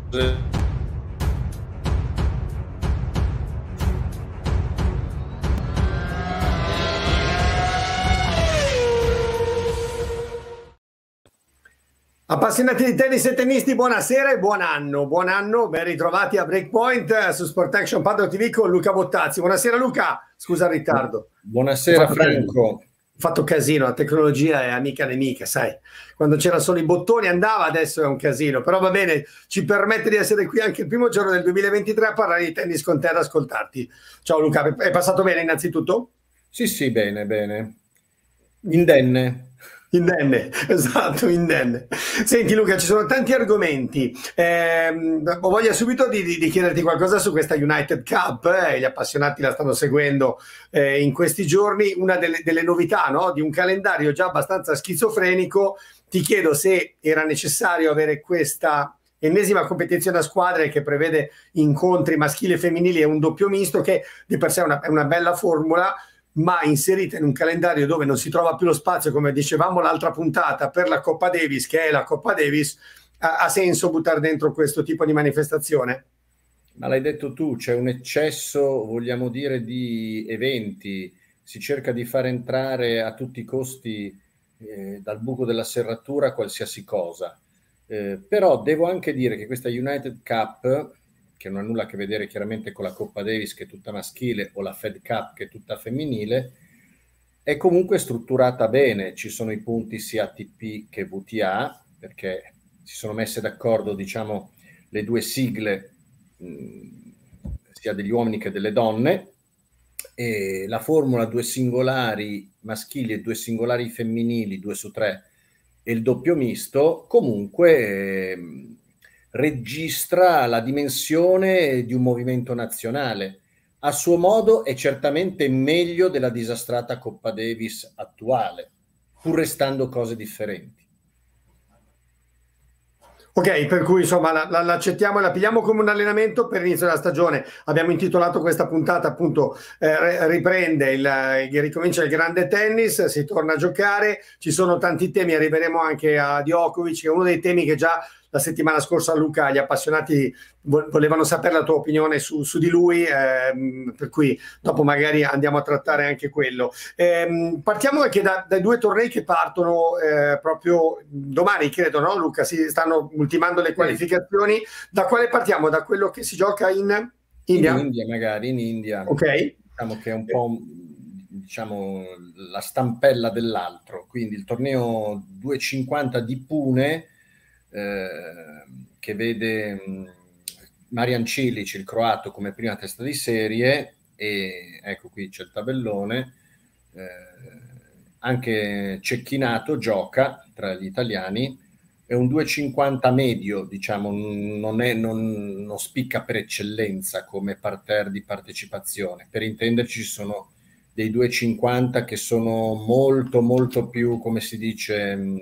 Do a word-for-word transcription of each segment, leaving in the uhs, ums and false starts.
Appassionati di tennis e tennisti, buonasera e buon anno, buon anno, ben ritrovati a Breakpoint su Sport Action Paddock T V con Luca Bottazzi. Buonasera Luca, scusa il ritardo. Buonasera Franco. Ho fatto casino, la tecnologia è amica nemica, sai, quando c'erano solo i bottoni andava, adesso è un casino, però va bene, ci permette di essere qui anche il primo giorno del duemilaventitré a parlare di tennis con te, ad ascoltarti. Ciao Luca, è passato bene innanzitutto? Sì, sì, bene, bene. Indenne. Indenne, esatto, indenne. Senti Luca, ci sono tanti argomenti. Eh, ho voglia subito di, di, di chiederti qualcosa su questa United Cup. Eh, gli appassionati la stanno seguendo eh, in questi giorni. Una delle, delle novità, no? Di un calendario già abbastanza schizofrenico. Ti chiedo se era necessario avere questa ennesima competizione a squadre che prevede incontri maschili e femminili e un doppio misto, che di per sé è una, è una bella formula, ma inserita in un calendario dove non si trova più lo spazio, come dicevamo l'altra puntata, per la Coppa Davis, che è la Coppa Davis. Ha, ha senso buttare dentro questo tipo di manifestazione? Ma l'hai detto tu, c'è un eccesso, vogliamo dire, di eventi, si cerca di far entrare a tutti i costi eh, dal buco della serratura qualsiasi cosa, eh, però devo anche dire che questa United Cup, che non ha nulla a che vedere chiaramente con la Coppa Davis, che è tutta maschile, o la Fed Cup, che è tutta femminile, è comunque strutturata bene. Ci sono i punti sia A T P che V T A, perché si sono messe d'accordo, diciamo, le due sigle, mh, sia degli uomini che delle donne, e la formula due singolari maschili e due singolari femminili, due su tre, e il doppio misto, comunque eh, registra la dimensione di un movimento nazionale. A suo modo è certamente meglio della disastrata Coppa Davis attuale, pur restando cose differenti. Ok, per cui insomma la, la, l'accettiamo e la pigliamo come un allenamento per l'inizio della stagione. Abbiamo intitolato questa puntata appunto eh, riprende, il, il, ricomincia il grande tennis, si torna a giocare, ci sono tanti temi, arriveremo anche a Djokovic, che è uno dei temi che già la settimana scorsa Luca, gli appassionati volevano sapere la tua opinione su, su di lui, ehm, per cui dopo magari andiamo a trattare anche quello. Ehm, partiamo anche da, dai due tornei che partono eh, proprio domani, credo, no Luca? Si stanno ultimando le qualificazioni. Da quale partiamo? Da quello che si gioca in India? In India, magari, in India. Ok. Diciamo che è un po' diciamo, la stampella dell'altro. Quindi il torneo duecentocinquanta di Pune, Eh, che vede mh, Marian Cilic, il croato, come prima testa di serie, e ecco qui c'è il tabellone, eh, anche Cecchinato gioca tra gli italiani, è un duecentocinquanta medio, diciamo, non, è, non, non spicca per eccellenza come parterre di partecipazione. Per intenderci, ci sono dei duecentocinquanta che sono molto molto più, come si dice, mh,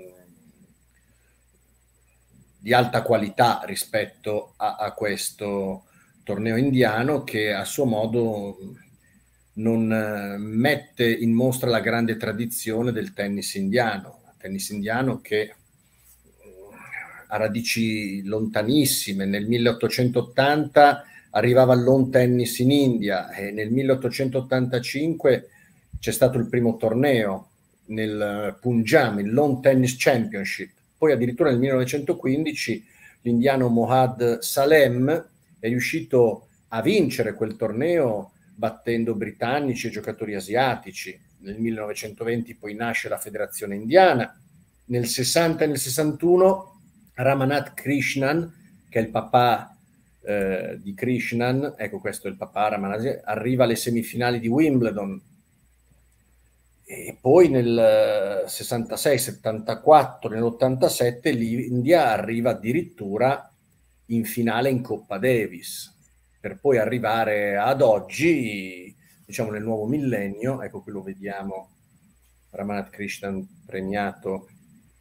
di alta qualità rispetto a, a questo torneo indiano, che a suo modo non eh, mette in mostra la grande tradizione del tennis indiano, tennis indiano che ha radici lontanissime. Nel milleottocentottanta arrivava il lawn tennis in India e nel milleottocentottantacinque c'è stato il primo torneo nel Punjab, il Lawn Tennis Championship. Poi addirittura nel millenovecentoquindici l'indiano Mohad Salem è riuscito a vincere quel torneo battendo britannici e giocatori asiatici. Nel millenovecentoventi poi nasce la Federazione Indiana. Nel sessanta e nel sessantuno Ramanath Krishnan, che è il papà eh, di Krishnan, ecco questo è il papà Ramanath, arriva alle semifinali di Wimbledon. E poi nel sessantasei settantaquattro, nell'ottantasette l'India arriva addirittura in finale in Coppa Davis, per poi arrivare ad oggi, diciamo nel nuovo millennio. Ecco qui lo vediamo, Ramanath Krishnan premiato.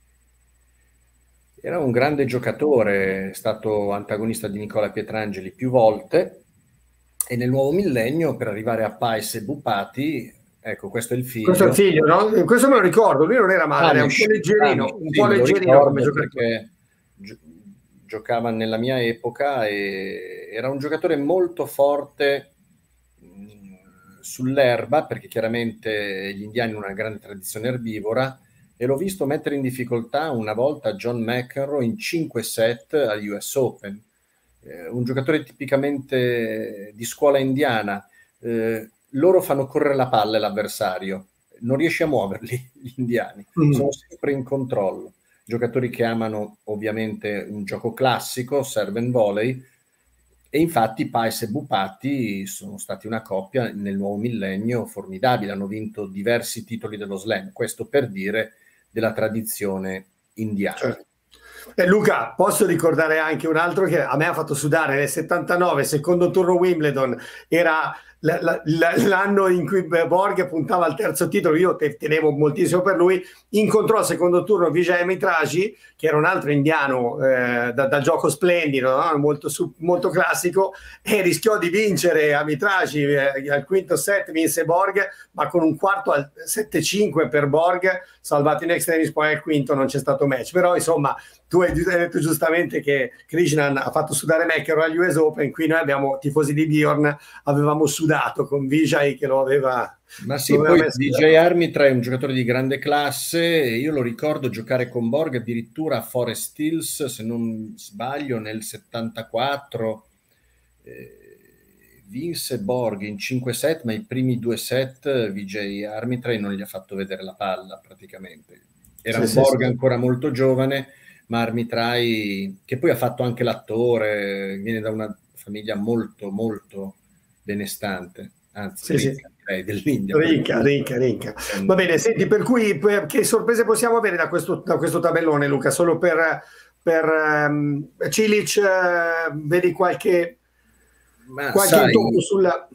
Era un grande giocatore, è stato antagonista di Nicola Pietrangeli più volte, e nel nuovo millennio, per arrivare a Pais e Bupati, ecco, questo è il figlio. Questo è il figlio, no? Questo me lo ricordo, lui non era male, era un po' leggerino, un po' leggerino come giocatore. giocava nella mia epoca e era un giocatore molto forte mh, sull'erba, perché chiaramente gli indiani hanno una grande tradizione erbivora, e l'ho visto mettere in difficoltà una volta John McEnroe in cinque set agli U S Open. Eh, un giocatore tipicamente di scuola indiana. Eh, loro fanno correre la palla l'avversario, non riesce a muoverli gli indiani, Mm. sono sempre in controllo. Giocatori che amano ovviamente un gioco classico, serve and volley, e infatti Paes e Bupati sono stati una coppia nel nuovo millennio formidabile, hanno vinto diversi titoli dello slam, questo per dire della tradizione indiana. Certo. Eh, Luca, posso ricordare anche un altro che a me ha fatto sudare nel settantanove, secondo turno Wimbledon, era la- la- la- l'anno in cui Borg puntava al terzo titolo, io te- tenevo moltissimo per lui, incontrò al secondo turno Vijay Mitraji, che era un altro indiano eh, da, da gioco splendido, no? molto, su- molto classico, e rischiò di vincere a Mitraji, eh, al quinto set vinse Borg, ma con un quarto al sette cinque per Borg, salvato in extremis, poi al quinto non c'è stato match, però insomma tu hai detto giustamente che Krishnan ha fatto sudare McEnroe agli U S Open, qui noi abbiamo tifosi di Bjorn, avevamo sudato con Vijay che lo aveva, Ma sì, lo aveva poi messo. D J Armitra è un giocatore di grande classe, e io lo ricordo giocare con Borg addirittura a Forest Hills, se non sbaglio, nel settantaquattro. Eh, vinse Borg in cinque set, ma i primi due set Vijay Armitra non gli ha fatto vedere la palla praticamente. Era Sì, un sì, Borg sì. ancora molto giovane, ma Armitrai, che poi ha fatto anche l'attore, viene da una famiglia molto molto benestante, anzi Sì, sì. ricca, direi, dell'India. per Rinca, cui- rinca, rinca. Va bene, senti, per cui per- che sorprese possiamo avere da questo, da questo tabellone, Luca? Solo per, per um, Cilic, eh, vedi qualche, Ma qualche intoppo sai, sulla...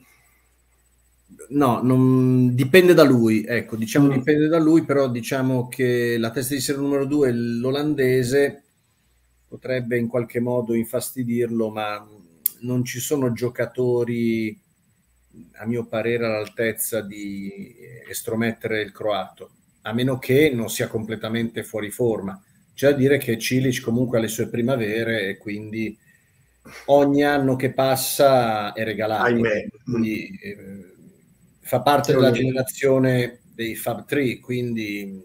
no, non, dipende da lui, ecco, diciamo Mm. dipende da lui, però diciamo che la testa di serie numero due, l'olandese, potrebbe in qualche modo infastidirlo, ma non ci sono giocatori, a mio parere, all'altezza di estromettere il croato, a meno che non sia completamente fuori forma. C'è da dire che Cilic comunque ha le sue primavere e quindi ogni anno che passa è regalato. Ahimè. Mm. Quindi, eh, fa parte Sì, della ogni- generazione dei Fab tre, quindi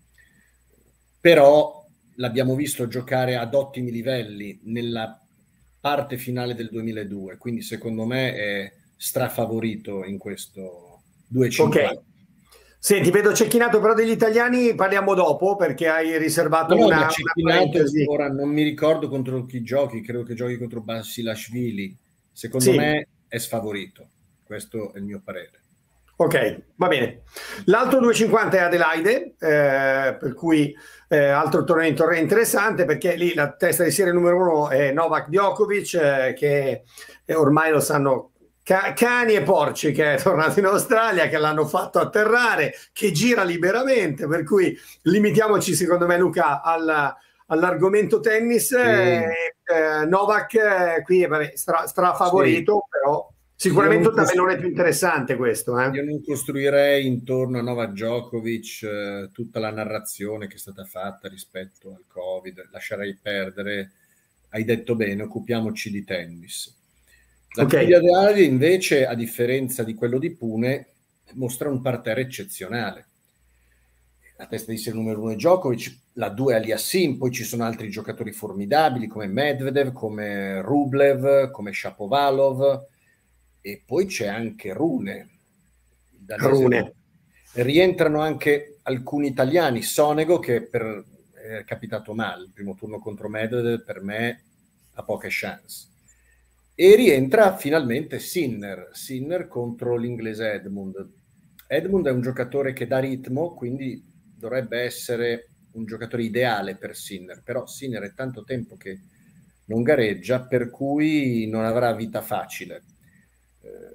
però l'abbiamo visto giocare ad ottimi livelli nella parte finale del duemiladue, quindi secondo me è strafavorito in questo Ok. duecentocinquanta. Senti, vedo cecchinato però degli italiani, parliamo dopo perché hai No, riservato no, una, ma una Cecchinato, parentesi. ora non mi ricordo contro chi giochi, credo che giochi contro Basilashvili. Secondo Sì, me è sfavorito, questo è il mio parere. ok, va bene. L'altro duecentocinquanta è Adelaide, eh, per cui eh, altro torneo in torneo interessante perché lì la testa di serie numero uno è Novak Djokovic, eh, che eh, ormai lo sanno ca- cani e porci, che è tornato in Australia, che l'hanno fatto atterrare, che gira liberamente, per cui limitiamoci secondo me Luca al- all'argomento tennis. Sì, eh, eh, Novak eh, qui è vabbè, stra, sì. strafavorito, però Io sicuramente non, un tabellone costru- più interessante questo, eh? io non costruirei intorno a Novak Djokovic eh, tutta la narrazione che è stata fatta rispetto al Covid, lascerei perdere. Hai detto bene, occupiamoci di tennis. La Ok, Puglia di Adelaide invece, a differenza di quello di Pune, mostra un parterre eccezionale. La testa di serie numero uno è Djokovic, la due è Aliassim, poi ci sono altri giocatori formidabili come Medvedev, come Rublev, come Shapovalov, e poi c'è anche Rune, il danese Rune. Rune. Rientrano anche alcuni italiani, Sonego che per, è capitato male, il primo turno contro Medvedev per me ha poche chance. E rientra finalmente Sinner, Sinner contro l'inglese Edmund. Edmund è un giocatore che dà ritmo, quindi dovrebbe essere un giocatore ideale per Sinner, però Sinner è tanto tempo che non gareggia, per cui non avrà vita facile. Eh,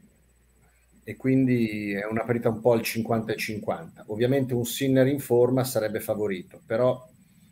e quindi è una parità un po' al cinquanta e cinquanta. Ovviamente un Sinner in forma sarebbe favorito, però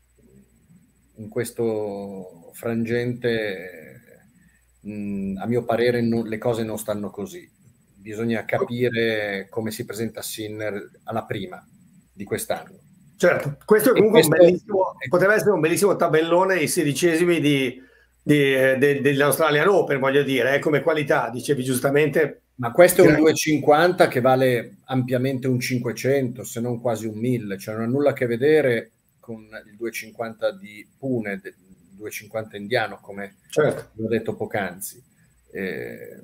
in questo frangente, mh, a mio parere, non, le cose non stanno così. Bisogna capire come si presenta Sinner alla prima di quest'anno. Certo, questo è comunque questo, un bellissimo, potrebbe essere un bellissimo tabellone i sedicesimi di, di, de, dell'Australian Open, voglio dire, eh, come qualità, dicevi giustamente. Ma questo è un duecentocinquanta che vale ampiamente un cinquecento, se non quasi un mille, cioè non ha nulla a che vedere con il duecentocinquanta di Pune, il duecentocinquanta indiano, come certo. ho detto poc'anzi. Eh,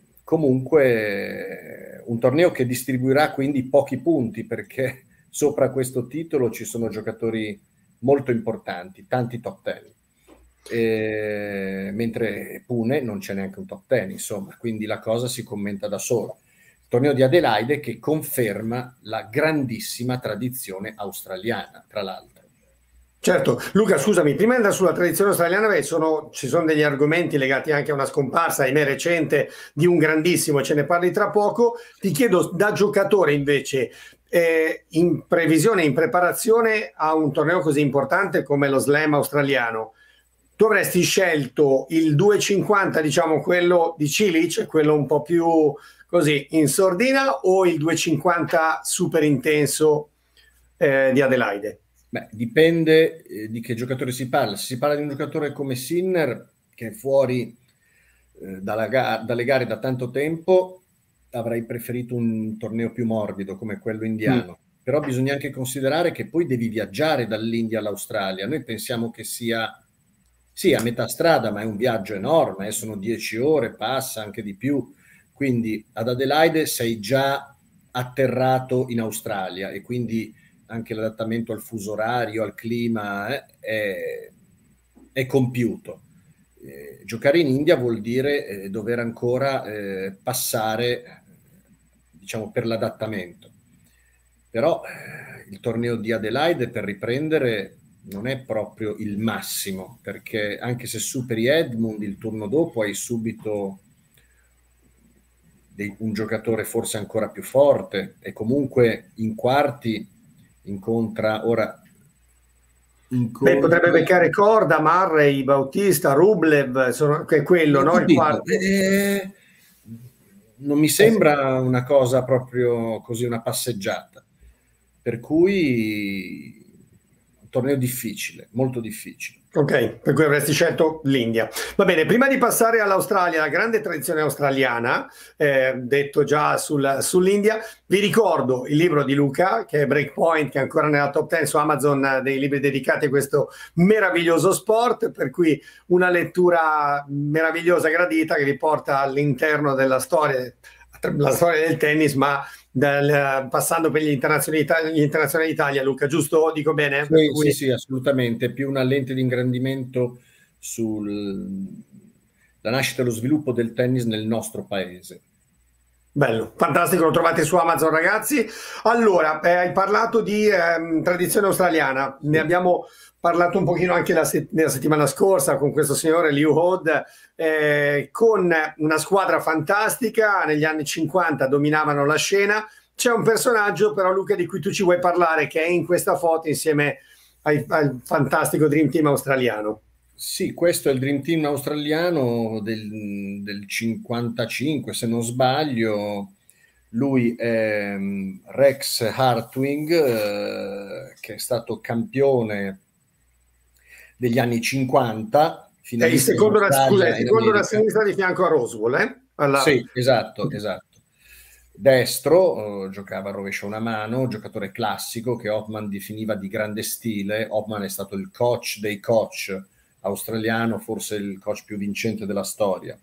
comunque un torneo che distribuirà quindi pochi punti, perché sopra questo titolo ci sono giocatori molto importanti, tanti top ten. Eh, mentre Pune non c'è neanche un top ten, insomma, quindi la cosa si commenta da sola. Il torneo di Adelaide che conferma la grandissima tradizione australiana, tra l'altro. Certo, Luca, scusami, prima di andare sulla tradizione australiana, beh, sono, ci sono degli argomenti legati anche a una scomparsa, ahimè, recente di un grandissimo, ce ne parli tra poco. Ti chiedo, da giocatore invece, eh, in previsione, in preparazione a un torneo così importante come lo Slam australiano, tu avresti scelto il duecentocinquanta, diciamo quello di Cilic, quello un po' più così in sordina, o il duecentocinquanta super intenso eh, di Adelaide? Beh, dipende eh, di che giocatore si parla. Se si parla di un giocatore come Sinner, che è fuori eh, dalla ga- dalle gare da tanto tempo, avrei preferito un torneo più morbido come quello indiano. Mm. Però bisogna anche considerare che poi devi viaggiare dall'India all'Australia. Noi pensiamo che sia sì, a metà strada, ma è un viaggio enorme, eh, sono dieci ore, passa anche di più. Quindi ad Adelaide sei già atterrato in Australia e quindi anche l'adattamento al fuso orario, al clima eh, è, è compiuto. Eh, giocare in India vuol dire eh, dover ancora eh, passare, diciamo, per l'adattamento. Però eh, il torneo di Adelaide, per riprendere, non è proprio il massimo, perché anche se superi Edmund il turno dopo hai subito dei, un giocatore forse ancora più forte, e comunque in quarti incontra ora incontra... Beh, potrebbe beccare Corda, Murray, Bautista, Rublev, sono, che è quello, no? Il quarto. Eh, non mi sembra una cosa proprio così, una passeggiata, per cui un torneo difficile, molto difficile. Ok, per cui avresti scelto l'India. Va bene, prima di passare all'Australia, la grande tradizione australiana, eh, detto già sul, sull'India, vi ricordo il libro di Luca, che è Breakpoint, che è ancora nella top ten su Amazon, dei libri dedicati a questo meraviglioso sport, per cui una lettura meravigliosa, gradita, che vi porta all'interno della storia, la storia del tennis, ma Del, passando per gli internazionali, gli internazionali d'Italia, Luca, giusto? Dico bene? Sì, cui... sì, sì, assolutamente. Più una lente di ingrandimento sulla nascita e lo sviluppo del tennis nel nostro paese. Bello, fantastico, lo trovate su Amazon, ragazzi. Allora, eh, hai parlato di eh, tradizione australiana, sì. Ne abbiamo parlato un pochino anche la, se- la settimana scorsa con questo signore Liu Hod, eh, con una squadra fantastica, negli anni cinquanta dominavano la scena. C'è un personaggio però, Luca, di cui tu ci vuoi parlare, che è in questa foto insieme ai, al fantastico Dream Team australiano. Sì, questo è il Dream Team australiano del, del cinquantacinque, se non sbaglio. Lui è um, Rex Hartwig, eh, che è stato campione degli anni cinquanta. È il secondo, da, scusa, il secondo da sinistra di fianco a Roswell, eh? Alla... Sì, esatto, esatto. Destro, eh, giocava a rovescio una mano, giocatore classico che Hoffman definiva di grande stile. Hoffman è stato il coach dei coach australiano, forse il coach più vincente della storia.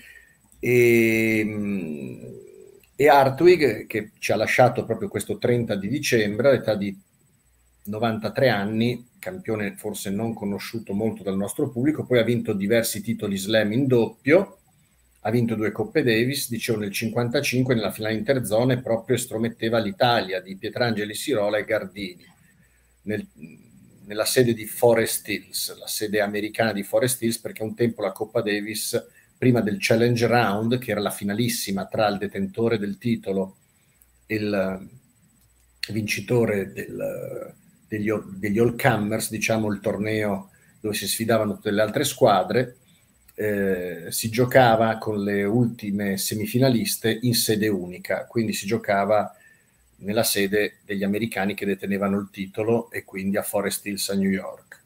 E, e Hartwig, che ci ha lasciato proprio questo trenta di dicembre, all'età di novantatré anni, campione forse non conosciuto molto dal nostro pubblico, poi ha vinto diversi titoli slam in doppio, ha vinto due Coppe Davis, dicevo nel cinquantacinque nella finale interzone proprio estrometteva l'Italia di Pietrangeli, Sirola e Gardini nel, nella sede di Forest Hills, la sede americana di Forest Hills, perché un tempo la Coppa Davis, prima del Challenge Round, che era la finalissima tra il detentore del titolo e il vincitore del, degli, degli All-Comers, diciamo il torneo dove si sfidavano tutte le altre squadre, eh, si giocava con le ultime semifinaliste in sede unica, quindi si giocava nella sede degli americani che detenevano il titolo, e quindi a Forest Hills a New York.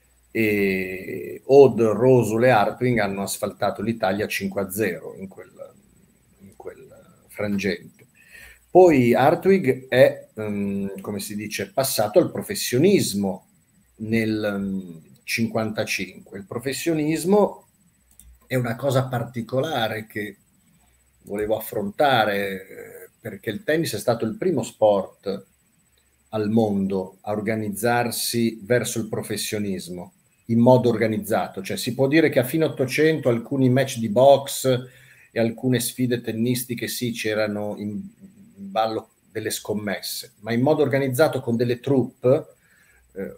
E Aude, Rosol e Hartwig hanno asfaltato l'Italia cinque a zero in quel, in quel frangente. Poi Hartwig è, um, come si dice, passato al professionismo nel um, cinquantacinque. Il professionismo è una cosa particolare che volevo affrontare, perché il tennis è stato il primo sport al mondo a organizzarsi verso il professionismo in modo organizzato. Cioè si può dire che a fine Ottocento alcuni match di box e alcune sfide tennistiche sì, c'erano in, in ballo delle scommesse, ma in modo organizzato con delle troupe, eh,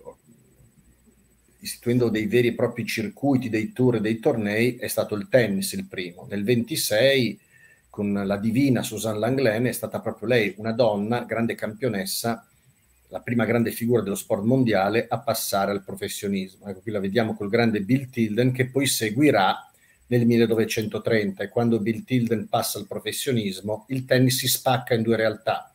istituendo dei veri e propri circuiti, dei tour e dei tornei, è stato il tennis il primo. Nel ventisei, con la divina Suzanne Lenglen, è stata proprio lei, una donna, grande campionessa, la prima grande figura dello sport mondiale a passare al professionismo. Ecco, qui la vediamo col grande Bill Tilden, che poi seguirà nel millenovecentotrenta, e quando Bill Tilden passa al professionismo, il tennis si spacca in due realtà.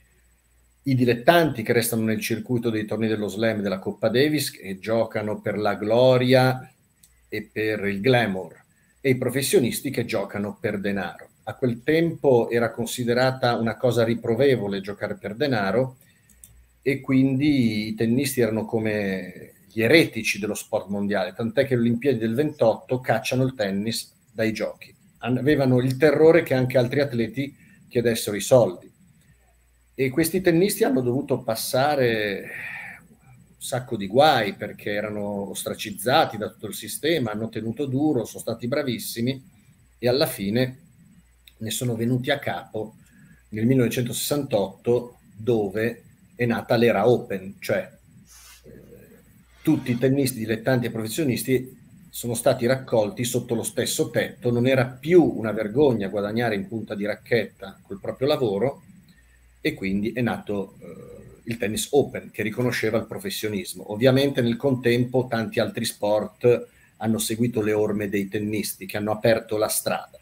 I dilettanti che restano nel circuito dei tornei dello Slam e della Coppa Davis, che giocano per la gloria e per il glamour, e i professionisti che giocano per denaro. A quel tempo era considerata una cosa riprovevole giocare per denaro, e quindi i tennisti erano come gli eretici dello sport mondiale, tant'è che le Olimpiadi del ventotto cacciano il tennis dai giochi. Avevano il terrore che anche altri atleti chiedessero i soldi. E questi tennisti hanno dovuto passare un sacco di guai, perché erano ostracizzati da tutto il sistema, hanno tenuto duro, sono stati bravissimi, e alla fine ne sono venuti a capo nel millenovecentosessantotto, dove è nata l'era Open, cioè eh, tutti i tennisti dilettanti e professionisti sono stati raccolti sotto lo stesso tetto. Non era più una vergogna guadagnare in punta di racchetta col proprio lavoro, e quindi è nato eh, il tennis Open, che riconosceva il professionismo. Ovviamente nel contempo tanti altri sport hanno seguito le orme dei tennisti, che hanno aperto la strada.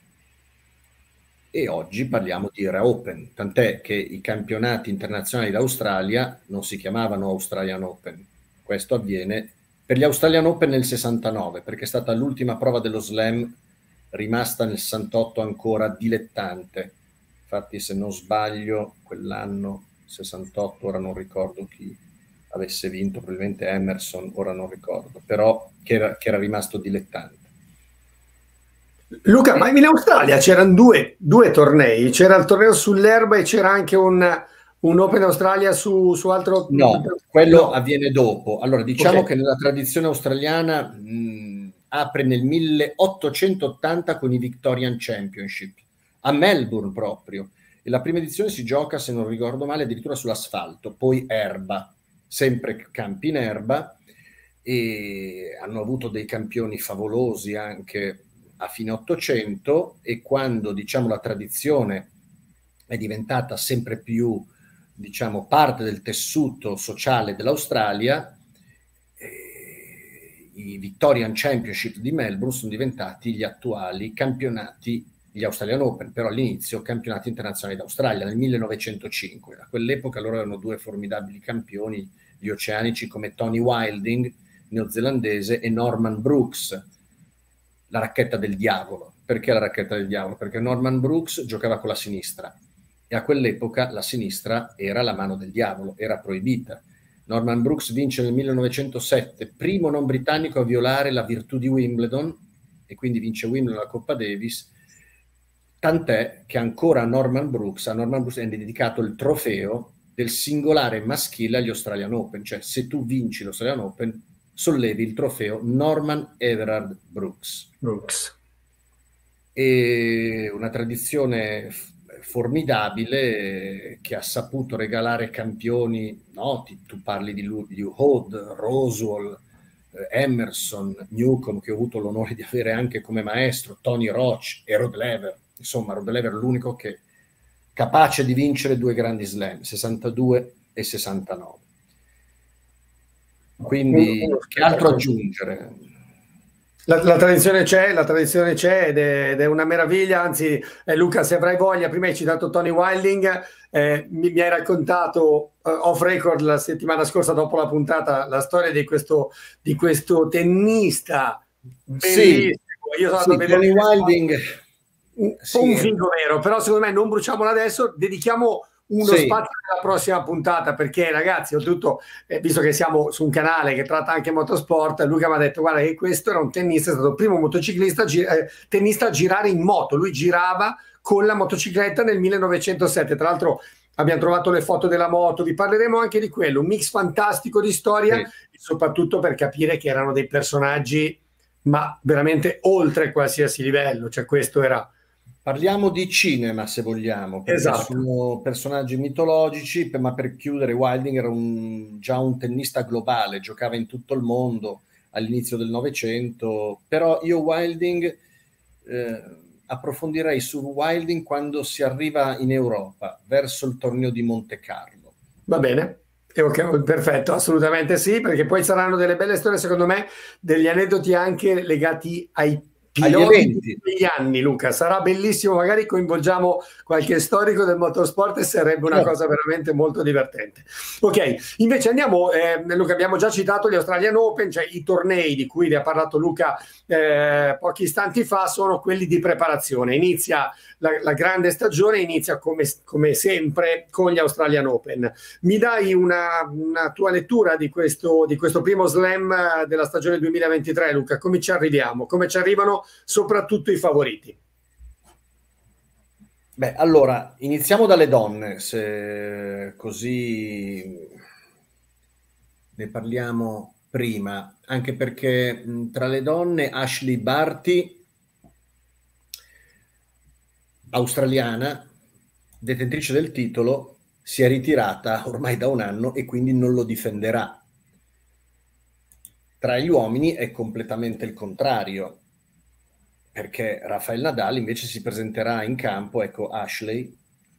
E oggi parliamo di era Open, tant'è che i campionati internazionali d'Australia non si chiamavano Australian Open. Questo avviene per gli Australian Open nel sessantanove, perché è stata l'ultima prova dello Slam rimasta nel sessantotto ancora dilettante. Infatti, se non sbaglio, quell'anno sessantotto, ora non ricordo chi avesse vinto, probabilmente Emerson, ora non ricordo, però che era, che era rimasto dilettante. Luca, ma in Australia c'erano due, due tornei, c'era il torneo sull'erba e c'era anche un, un Open Australia su, su altro... No, quello no. Avviene dopo. Allora, diciamo okay. che nella tradizione australiana mh, apre nel milleottocentottanta con i Victorian Championship, a Melbourne proprio, e la prima edizione si gioca, se non ricordo male, addirittura sull'asfalto, poi erba, sempre campi in erba, e hanno avuto dei campioni favolosi anche a fine Ottocento, e quando, diciamo, la tradizione è diventata sempre più, diciamo, parte del tessuto sociale dell'Australia, eh, i Victorian Championship di Melbourne sono diventati gli attuali campionati, gli Australian Open, però all'inizio campionati internazionali d'Australia nel millenovecentocinque. A quell'epoca loro erano due formidabili campioni, gli oceanici, come Tony Wilding, neozelandese, e Norman Brooks, la racchetta del diavolo. Perché la racchetta del diavolo? Perché Norman Brooks giocava con la sinistra, e a quell'epoca la sinistra era la mano del diavolo, era proibita. Norman Brooks vince nel millenovecentosette, primo non britannico a violare la virtù di Wimbledon, e quindi vince Wimbledon, la Coppa Davis, tant'è che ancora a Norman Brooks, a Norman Brooks è dedicato il trofeo del singolare maschile agli Australian Open, cioè se tu vinci l'Australian Open sollevi il trofeo Norman Everard Brooks. Brooks. E una tradizione formidabile che ha saputo regalare campioni noti. Tu parli di Lew Hood, Roswell, eh, Emerson, Newcomb, che ho avuto l'onore di avere anche come maestro, Tony Roche e Rod Laver. Insomma, Rod Laver è l'unico che capace di vincere due grandi slam, sessantadue e sessantanove. Quindi, che altro aggiungere? La, la tradizione c'è, la tradizione c'è ed è, ed è una meraviglia, anzi eh, Luca, se avrai voglia, prima hai citato Tony Wilding, eh, mi, mi hai raccontato eh, off record la settimana scorsa dopo la puntata la storia di questo, di questo tennista Sì, bellissimo. Io sono andato a sì, vedere Tony le Wilding, un po' sì, un figo vero, però secondo me non bruciamola adesso, dedichiamo uno sì, spazio alla prossima puntata perché ragazzi, oltretutto, eh, visto che siamo su un canale che tratta anche motorsport, Luca mi ha detto guarda che questo era un tennista, è stato il primo motociclista, gi- eh, tennista a girare in moto, lui girava con la motocicletta nel millenovecentosette, tra l'altro abbiamo trovato le foto della moto, vi parleremo anche di quello, un mix fantastico di storia sì. e soprattutto per capire che erano dei personaggi ma veramente oltre qualsiasi livello, cioè questo era. Parliamo di cinema se vogliamo, perché Esatto. sono personaggi mitologici, per- ma per chiudere Wilding era un- già un tennista globale, giocava in tutto il mondo all'inizio del Novecento, però io Wilding eh, approfondirei su Wilding quando si arriva in Europa, verso il torneo di Monte Carlo. Va bene. E ok, perfetto, assolutamente sì, perché poi saranno delle belle storie, secondo me, degli aneddoti anche legati ai Agli piloti di eventi. quegli anni, Luca. Sarà bellissimo, magari coinvolgiamo qualche storico del motorsport e sarebbe una cosa Certo. veramente molto divertente. Ok, invece andiamo, eh, Luca, abbiamo già citato gli Australian Open, cioè i tornei di cui vi ha parlato Luca eh, pochi istanti fa, sono quelli di preparazione. Inizia la, la grande stagione, inizia come, come sempre con gli Australian Open. Mi dai una, una tua lettura di questo, di questo primo slam della stagione duemilaventitré, Luca? Come ci arriviamo? Come ci arrivano soprattutto i favoriti? Beh, allora, iniziamo dalle donne, se così ne parliamo prima, anche perché mh, tra le donne Ashley Barty, australiana, detentrice del titolo, si è ritirata ormai da un anno e quindi non lo difenderà. Tra gli uomini è completamente il contrario, perché Rafael Nadal invece si presenterà in campo, ecco Ashley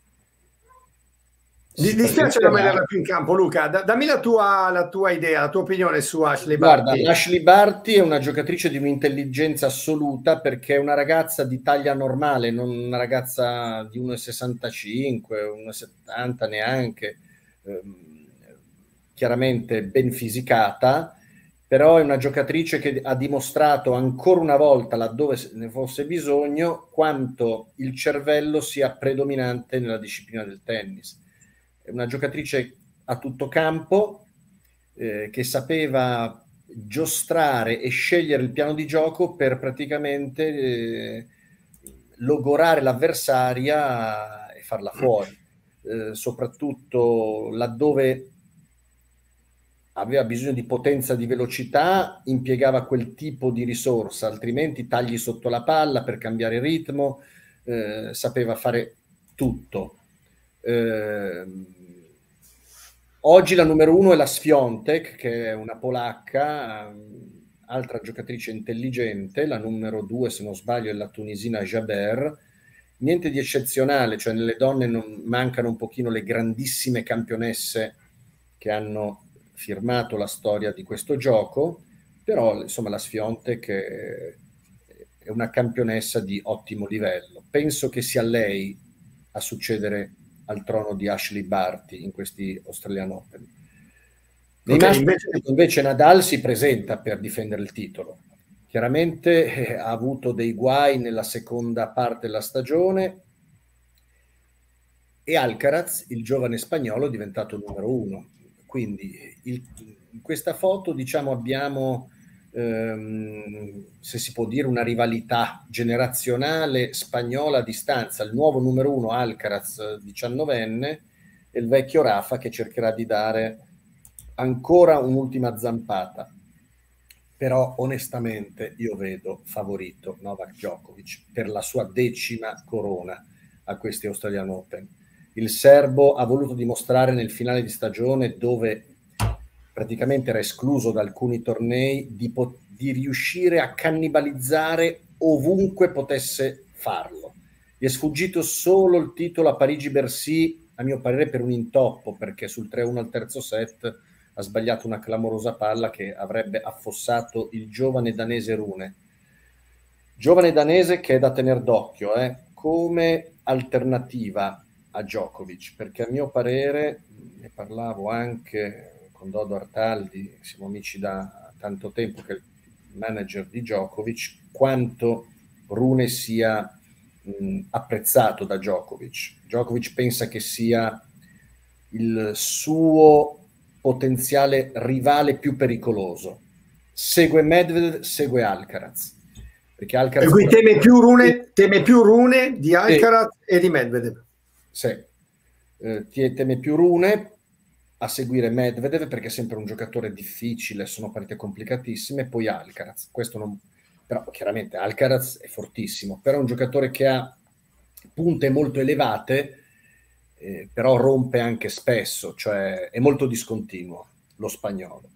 Mi si dispiace non presenterà. vederla più in campo, Luca. Da- dammi la tua, la tua idea, la tua opinione su Ashley Guarda, Barty. Ashley Barty è una giocatrice di un'intelligenza assoluta perché è una ragazza di taglia normale, non una ragazza di uno virgola sessantacinque, uno virgola settanta neanche, ehm, chiaramente ben fisicata, però è una giocatrice che ha dimostrato ancora una volta, laddove ne fosse bisogno, quanto il cervello sia predominante nella disciplina del tennis. È una giocatrice a tutto campo, eh, che sapeva giostrare e scegliere il piano di gioco per praticamente eh, logorare l'avversaria e farla fuori, eh, soprattutto laddove aveva bisogno di potenza, di velocità, impiegava quel tipo di risorsa, altrimenti tagli sotto la palla per cambiare ritmo, eh, sapeva fare tutto. Eh, oggi la numero uno è la Swiatek, che è una polacca, altra giocatrice intelligente, la numero due, se non sbaglio, è la tunisina Jaber. Niente di eccezionale, cioè nelle donne non mancano un pochino le grandissime campionesse che hanno firmato la storia di questo gioco, però insomma la Swiatek è una campionessa di ottimo livello. Penso che sia lei a succedere al trono di Ashley Barty in questi Australian Open. Nei Ok, maschi invece. invece Nadal si presenta per difendere il titolo. Chiaramente eh, ha avuto dei guai nella seconda parte della stagione e Alcaraz, il giovane spagnolo, è diventato il numero uno. Quindi il, in questa foto diciamo abbiamo, ehm, se si può dire, una rivalità generazionale spagnola a distanza. Il nuovo numero uno Alcaraz, diciannovenne, e il vecchio Rafa che cercherà di dare ancora un'ultima zampata. Però onestamente io vedo favorito Novak Djokovic per la sua decima corona a questi Australian Open. Il serbo ha voluto dimostrare nel finale di stagione, dove praticamente era escluso da alcuni tornei, di, di riuscire a cannibalizzare ovunque potesse farlo. Gli è sfuggito solo il titolo a Parigi-Bercy, a mio parere per un intoppo, perché sul tre a uno al terzo set ha sbagliato una clamorosa palla che avrebbe affossato il giovane danese Rune. Giovane danese che è da tenere d'occhio, eh, come alternativa a Djokovic, perché a mio parere, ne parlavo anche con Dodo Artaldi, siamo amici da tanto tempo, che è il manager di Djokovic, quanto Rune sia mh, apprezzato da Djokovic. Djokovic pensa che sia il suo potenziale rivale più pericoloso. Segue Medvedev, segue Alcaraz. Perché Alcaraz per cui teme più Rune, teme più Rune di Alcaraz sì. e di Medvedev. Sì. Eh, teme più Rune a seguire Medvedev perché è sempre un giocatore difficile, sono partite complicatissime, e poi Alcaraz. Questo non... Però chiaramente Alcaraz è fortissimo, però è un giocatore che ha punte molto elevate, eh, però rompe anche spesso, cioè è molto discontinuo lo spagnolo.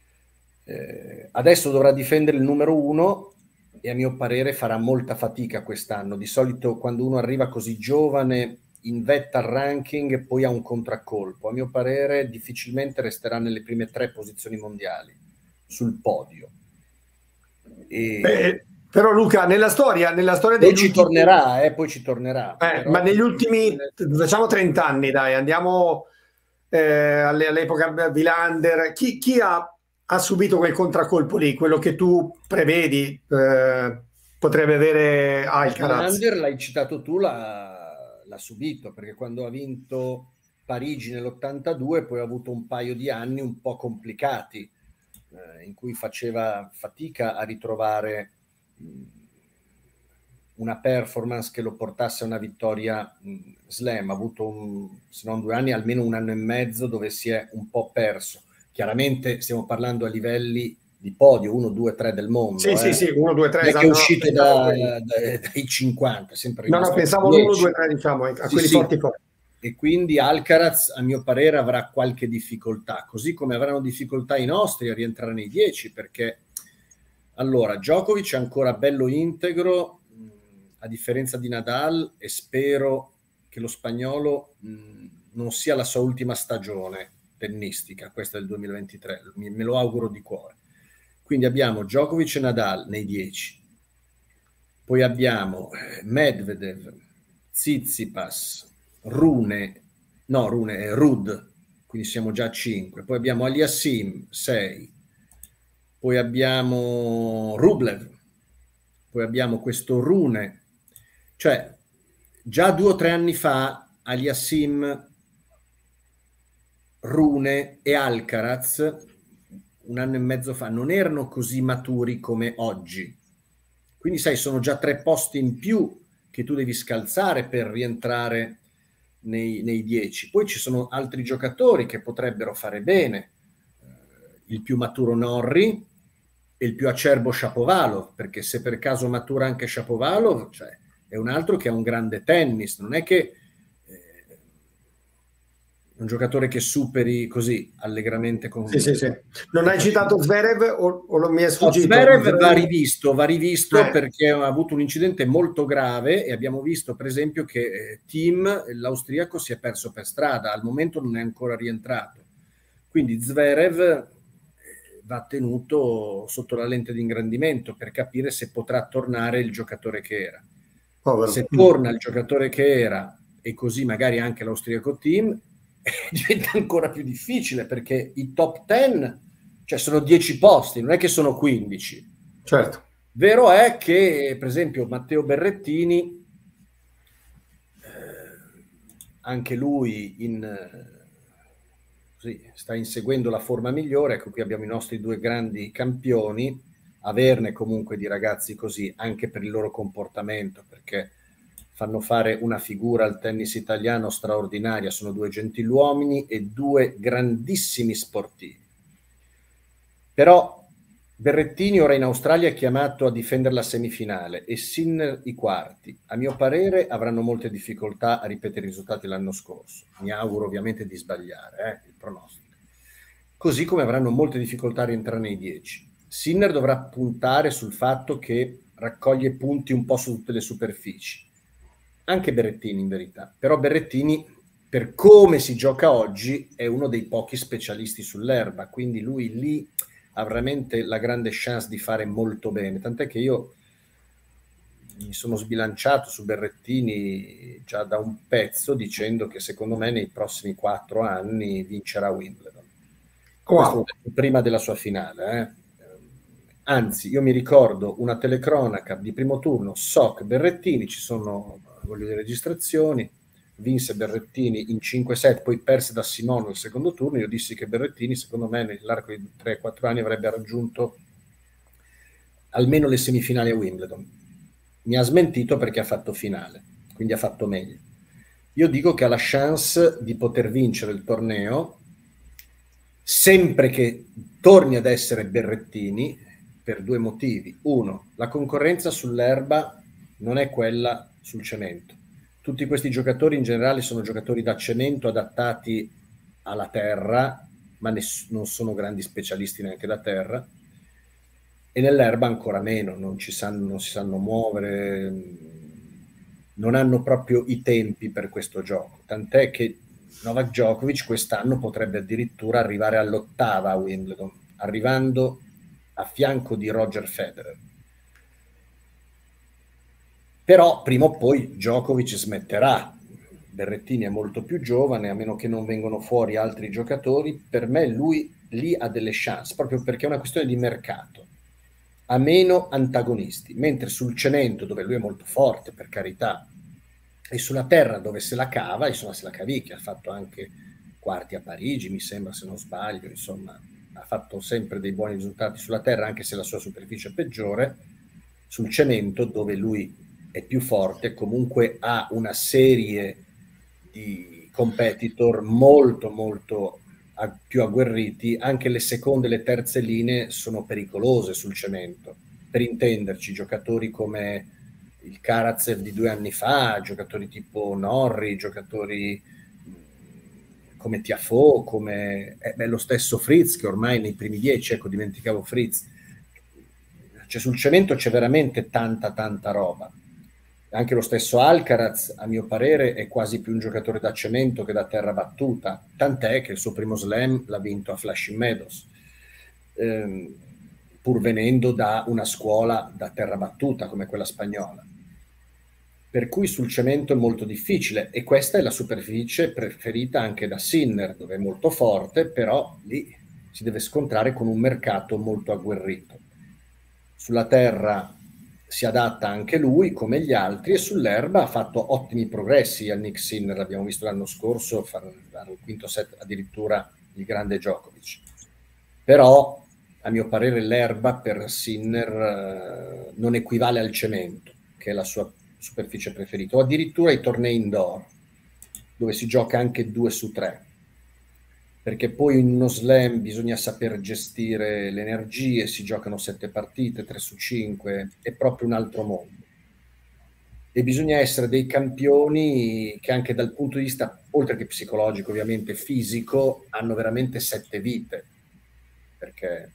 Eh, adesso dovrà difendere il numero uno e a mio parere farà molta fatica quest'anno. Di solito quando uno arriva così giovane in vetta al ranking e poi ha un contraccolpo, a mio parere difficilmente resterà nelle prime tre posizioni mondiali sul podio. E... Eh, però Luca, nella storia, nella storia poi degli ci ultimi... tornerà, eh, poi ci tornerà. Eh, però... ma negli ultimi, facciamo trenta anni, dai, andiamo eh, all'epoca Wilander. Chi, chi ha, ha subito quel contraccolpo lì, quello che tu prevedi eh, potrebbe avere Alcaraz? Wilander, l'hai citato tu, l'ha, l'ha subito, perché quando ha vinto Parigi nell'ottantadue poi ha avuto un paio di anni un po' complicati, eh, in cui faceva fatica a ritrovare mh, una performance che lo portasse a una vittoria mh, slam. Ha avuto, un, se non due anni, almeno un anno e mezzo dove si è un po' perso. Chiaramente stiamo parlando a livelli di podio, uno, due, tre del mondo. Sì, eh. sì, sì, uno, due, tre. Non è esatto, che è uscito no, da, da, dai cinquanta, sempre no, no, pensavo all'uno, due, tre, diciamo, a sì, quelli sì. forti forti. E quindi Alcaraz, a mio parere, avrà qualche difficoltà, così come avranno difficoltà i nostri a rientrare nei dieci, perché allora Djokovic è ancora bello integro, mh, a differenza di Nadal, e spero che lo spagnolo mh, non sia la sua ultima stagione tennistica, questa del duemilaventitré, me lo auguro di cuore. Quindi abbiamo Djokovic e Nadal nei dieci, poi abbiamo Medvedev, Tsitsipas, Rune, no Rune, eh, Rud, quindi siamo già a cinque, poi abbiamo Aliassim, sei, poi abbiamo Rublev, poi abbiamo questo Rune, cioè già due o tre anni fa Aliassim, Rune e Alcaraz, un anno e mezzo fa, non erano così maturi come oggi. Quindi sai, sono già tre posti in più che tu devi scalzare per rientrare nei, nei dieci. Poi ci sono altri giocatori che potrebbero fare bene, il più maturo Norrie e il più acerbo Shapovalov, perché se per caso matura anche Shapovalov, cioè, è un altro che ha un grande tennis, non è che un giocatore che superi così allegramente con... Sì, sì, sì. Non hai citato Zverev o, o mi è sfuggito? No, Zverev va rivisto, va rivisto eh. perché ha avuto un incidente molto grave e abbiamo visto per esempio che eh, Thiem, l'austriaco, si è perso per strada, al momento non è ancora rientrato. Quindi Zverev va tenuto sotto la lente di ingrandimento per capire se potrà tornare il giocatore che era. Povero. Se torna il giocatore che era e così magari anche l'austriaco Thiem, diventa ancora più difficile perché i top dieci, cioè sono dieci posti, non è che sono quindici. Certo. Vero è che, per esempio, Matteo Berrettini, eh, anche lui in, eh, così, sta inseguendo la forma migliore. Ecco, qui abbiamo i nostri due grandi campioni, averne comunque di ragazzi così, anche per il loro comportamento, perché fanno fare una figura al tennis italiano straordinaria, sono due gentiluomini e due grandissimi sportivi. Però Berrettini ora in Australia è chiamato a difendere la semifinale e Sinner i quarti. A mio parere avranno molte difficoltà a ripetere i risultati dell'anno scorso. Mi auguro ovviamente di sbagliare, eh, il pronostico. Così come avranno molte difficoltà a rientrare nei dieci. Sinner dovrà puntare sul fatto che raccoglie punti un po' su tutte le superfici. Anche Berrettini in verità, però Berrettini, per come si gioca oggi, è uno dei pochi specialisti sull'erba, quindi lui lì ha veramente la grande chance di fare molto bene, tant'è che io mi sono sbilanciato su Berrettini già da un pezzo dicendo che secondo me nei prossimi quattro anni vincerà Wimbledon. Wow. Questo l'ho detto prima della sua finale. Eh. Anzi, io mi ricordo una telecronaca di primo turno, Soc Berrettini, ci sono voglio dire, registrazioni, vinse Berrettini in cinque set, poi perse da Simono il secondo turno. Io dissi che Berrettini secondo me nell'arco di tre quattro anni avrebbe raggiunto almeno le semifinali a Wimbledon. Mi ha smentito perché ha fatto finale, quindi ha fatto meglio. Io dico che ha la chance di poter vincere il torneo sempre che torni ad essere Berrettini, per due motivi. Uno, la concorrenza sull'erba non è quella sul cemento. Tutti questi giocatori in generale sono giocatori da cemento adattati alla terra, ma non sono grandi specialisti neanche da terra, e nell'erba ancora meno, non, ci sanno, non si sanno muovere, non hanno proprio i tempi per questo gioco, tant'è che Novak Djokovic quest'anno potrebbe addirittura arrivare all'ottava a Wimbledon, arrivando a fianco di Roger Federer. Però prima o poi Djokovic smetterà. Berrettini è molto più giovane, a meno che non vengano fuori altri giocatori. Per me lui lì ha delle chance, proprio perché è una questione di mercato. Ha meno antagonisti, mentre sul cemento, dove lui è molto forte, per carità, e sulla terra, dove se la cava, insomma se la cavicchia, ha fatto anche quarti a Parigi, mi sembra, se non sbaglio, insomma, ha fatto sempre dei buoni risultati sulla terra, anche se la sua superficie è peggiore. Sul cemento, dove lui è più forte, comunque ha una serie di competitor molto molto più agguerriti. Anche le seconde e le terze linee sono pericolose sul cemento. Per intenderci, giocatori come il Karatsev di due anni fa, giocatori tipo Norrie, giocatori come Tiafoe, come eh, beh, lo stesso Fritz, che ormai nei primi dieci, ecco, dimenticavo Fritz. Cioè sul cemento c'è veramente tanta tanta roba. Anche lo stesso Alcaraz, a mio parere, è quasi più un giocatore da cemento che da terra battuta, tant'è che il suo primo slam l'ha vinto a Flushing Meadows, ehm, pur venendo da una scuola da terra battuta come quella spagnola. Per cui sul cemento è molto difficile, e questa è la superficie preferita anche da Sinner, dove è molto forte, però lì si deve scontrare con un mercato molto agguerrito. Sulla terra si adatta anche lui, come gli altri, e sull'erba ha fatto ottimi progressi. Yannick Sinner, l'abbiamo visto l'anno scorso, fare al quinto set addirittura il grande Djokovic. Però, a mio parere, l'erba per Sinner eh, non equivale al cemento, che è la sua superficie preferita, o addirittura i tornei indoor, dove si gioca anche due su tre. Perché poi in uno slam bisogna saper gestire le energie, si giocano sette partite, tre su cinque, è proprio un altro mondo. E bisogna essere dei campioni che anche dal punto di vista, oltre che psicologico, ovviamente fisico, hanno veramente sette vite. Perché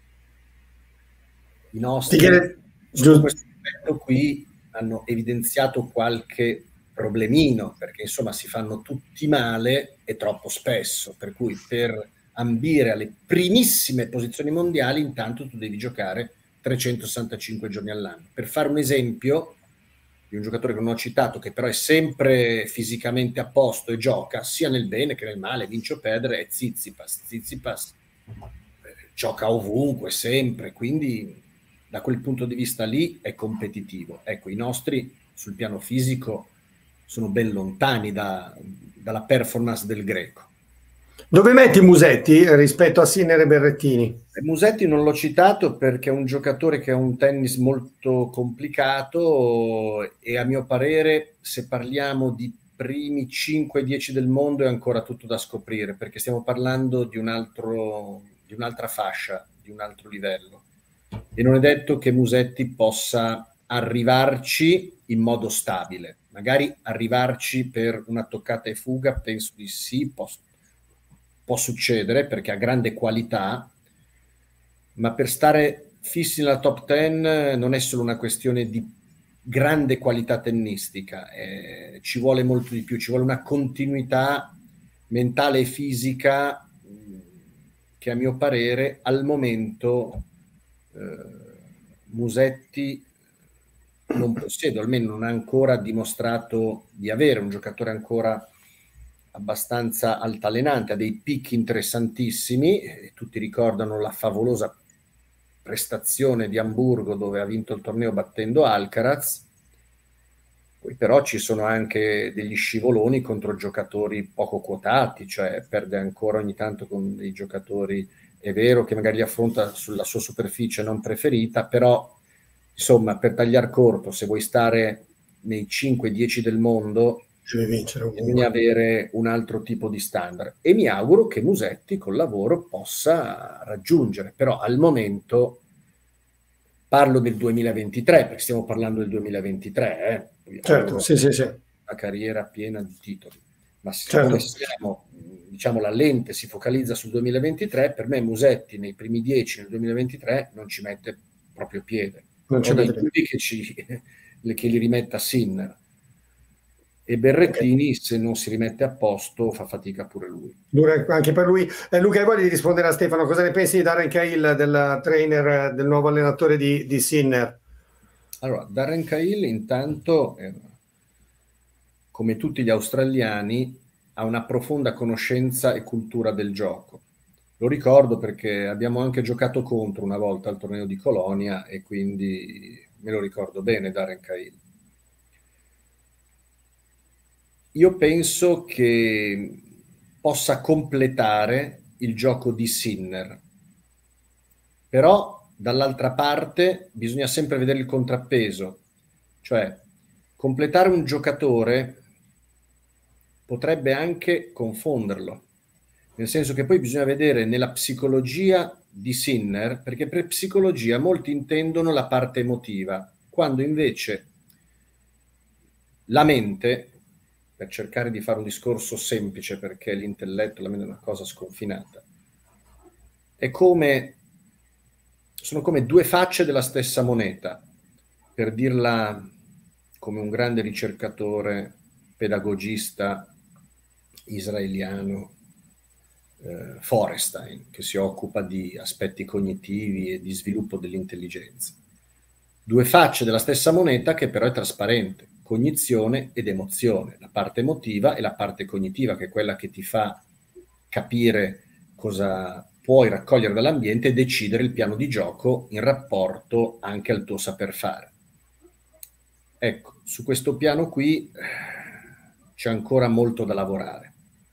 i nostri, chiede... su questo aspetto qui, hanno evidenziato qualche problemino, perché insomma si fanno tutti male e troppo spesso, per cui per ambire alle primissime posizioni mondiali intanto tu devi giocare trecentosessantacinque giorni all'anno. Per fare un esempio di un giocatore che non ho citato, che però è sempre fisicamente a posto e gioca sia nel bene che nel male, vince o perdere, è Tsitsipas. Tsitsipas gioca ovunque, sempre, quindi da quel punto di vista lì è competitivo. Ecco, i nostri sul piano fisico sono ben lontani da, dalla performance del greco. Dove metti Musetti rispetto a Sinner e Berrettini? Musetti non l'ho citato perché è un giocatore che ha un tennis molto complicato e a mio parere, se parliamo di primi cinque dieci del mondo, è ancora tutto da scoprire, perché stiamo parlando di un altro, di un'altra fascia, di un altro livello. E non è detto che Musetti possa arrivarci in modo stabile. Magari arrivarci per una toccata e fuga, penso di sì, può, può succedere perché ha grande qualità, ma per stare fissi nella top dieci non è solo una questione di grande qualità tennistica, eh, ci vuole molto di più, ci vuole una continuità mentale e fisica che a mio parere al momento eh, Musetti non possiedo, almeno non ha ancora dimostrato di avere un giocatore ancora abbastanza altalenante, ha dei picchi interessantissimi, e tutti ricordano la favolosa prestazione di Amburgo dove ha vinto il torneo battendo Alcaraz. Poi però ci sono anche degli scivoloni contro giocatori poco quotati, cioè perde ancora ogni tanto con dei giocatori, è vero che magari li affronta sulla sua superficie non preferita, però insomma per tagliar corto, se vuoi stare nei cinque dieci del mondo, deve vincere bisogna avere un altro tipo di standard, e mi auguro che Musetti col lavoro possa raggiungere, però al momento parlo del duemilaventitré, perché stiamo parlando del duemilaventitré, eh. Certo, sì, sì, sì. Una carriera piena di titoli, ma siccome certo. siamo, diciamo, la lente si focalizza sul duemilaventitré, per me Musetti nei primi dieci nel duemilaventitré non ci mette proprio piede, non c'è dei dubbi che, ci, che li rimetta Sinner, e Berrettini okay. se non si rimette a posto fa fatica pure lui. Anche per lui. Eh, Luca, hai voglia di rispondere a Stefano, cosa ne pensi di Darren Cahill, del trainer, del nuovo allenatore di, di Sinner? Allora, Darren Cahill intanto, eh, come tutti gli australiani, ha una profonda conoscenza e cultura del gioco. Lo ricordo perché abbiamo anche giocato contro una volta al torneo di Colonia, e quindi me lo ricordo bene Darren Cahill. Io penso che possa completare il gioco di Sinner, però dall'altra parte bisogna sempre vedere il contrappeso, cioè completare un giocatore potrebbe anche confonderlo, nel senso che poi bisogna vedere nella psicologia di Sinner, perché per psicologia molti intendono la parte emotiva, quando invece la mente, per cercare di fare un discorso semplice, perché l'intelletto, la mente è una cosa sconfinata, è come, sono come due facce della stessa moneta, per dirla come un grande ricercatore, pedagogista israeliano, eh, Forestein, che si occupa di aspetti cognitivi e di sviluppo dell'intelligenza. Due facce della stessa moneta che però è trasparente, cognizione ed emozione, la parte emotiva e la parte cognitiva, che è quella che ti fa capire cosa puoi raccogliere dall'ambiente e decidere il piano di gioco in rapporto anche al tuo saper fare. Ecco, su questo piano qui c'è ancora molto da lavorare.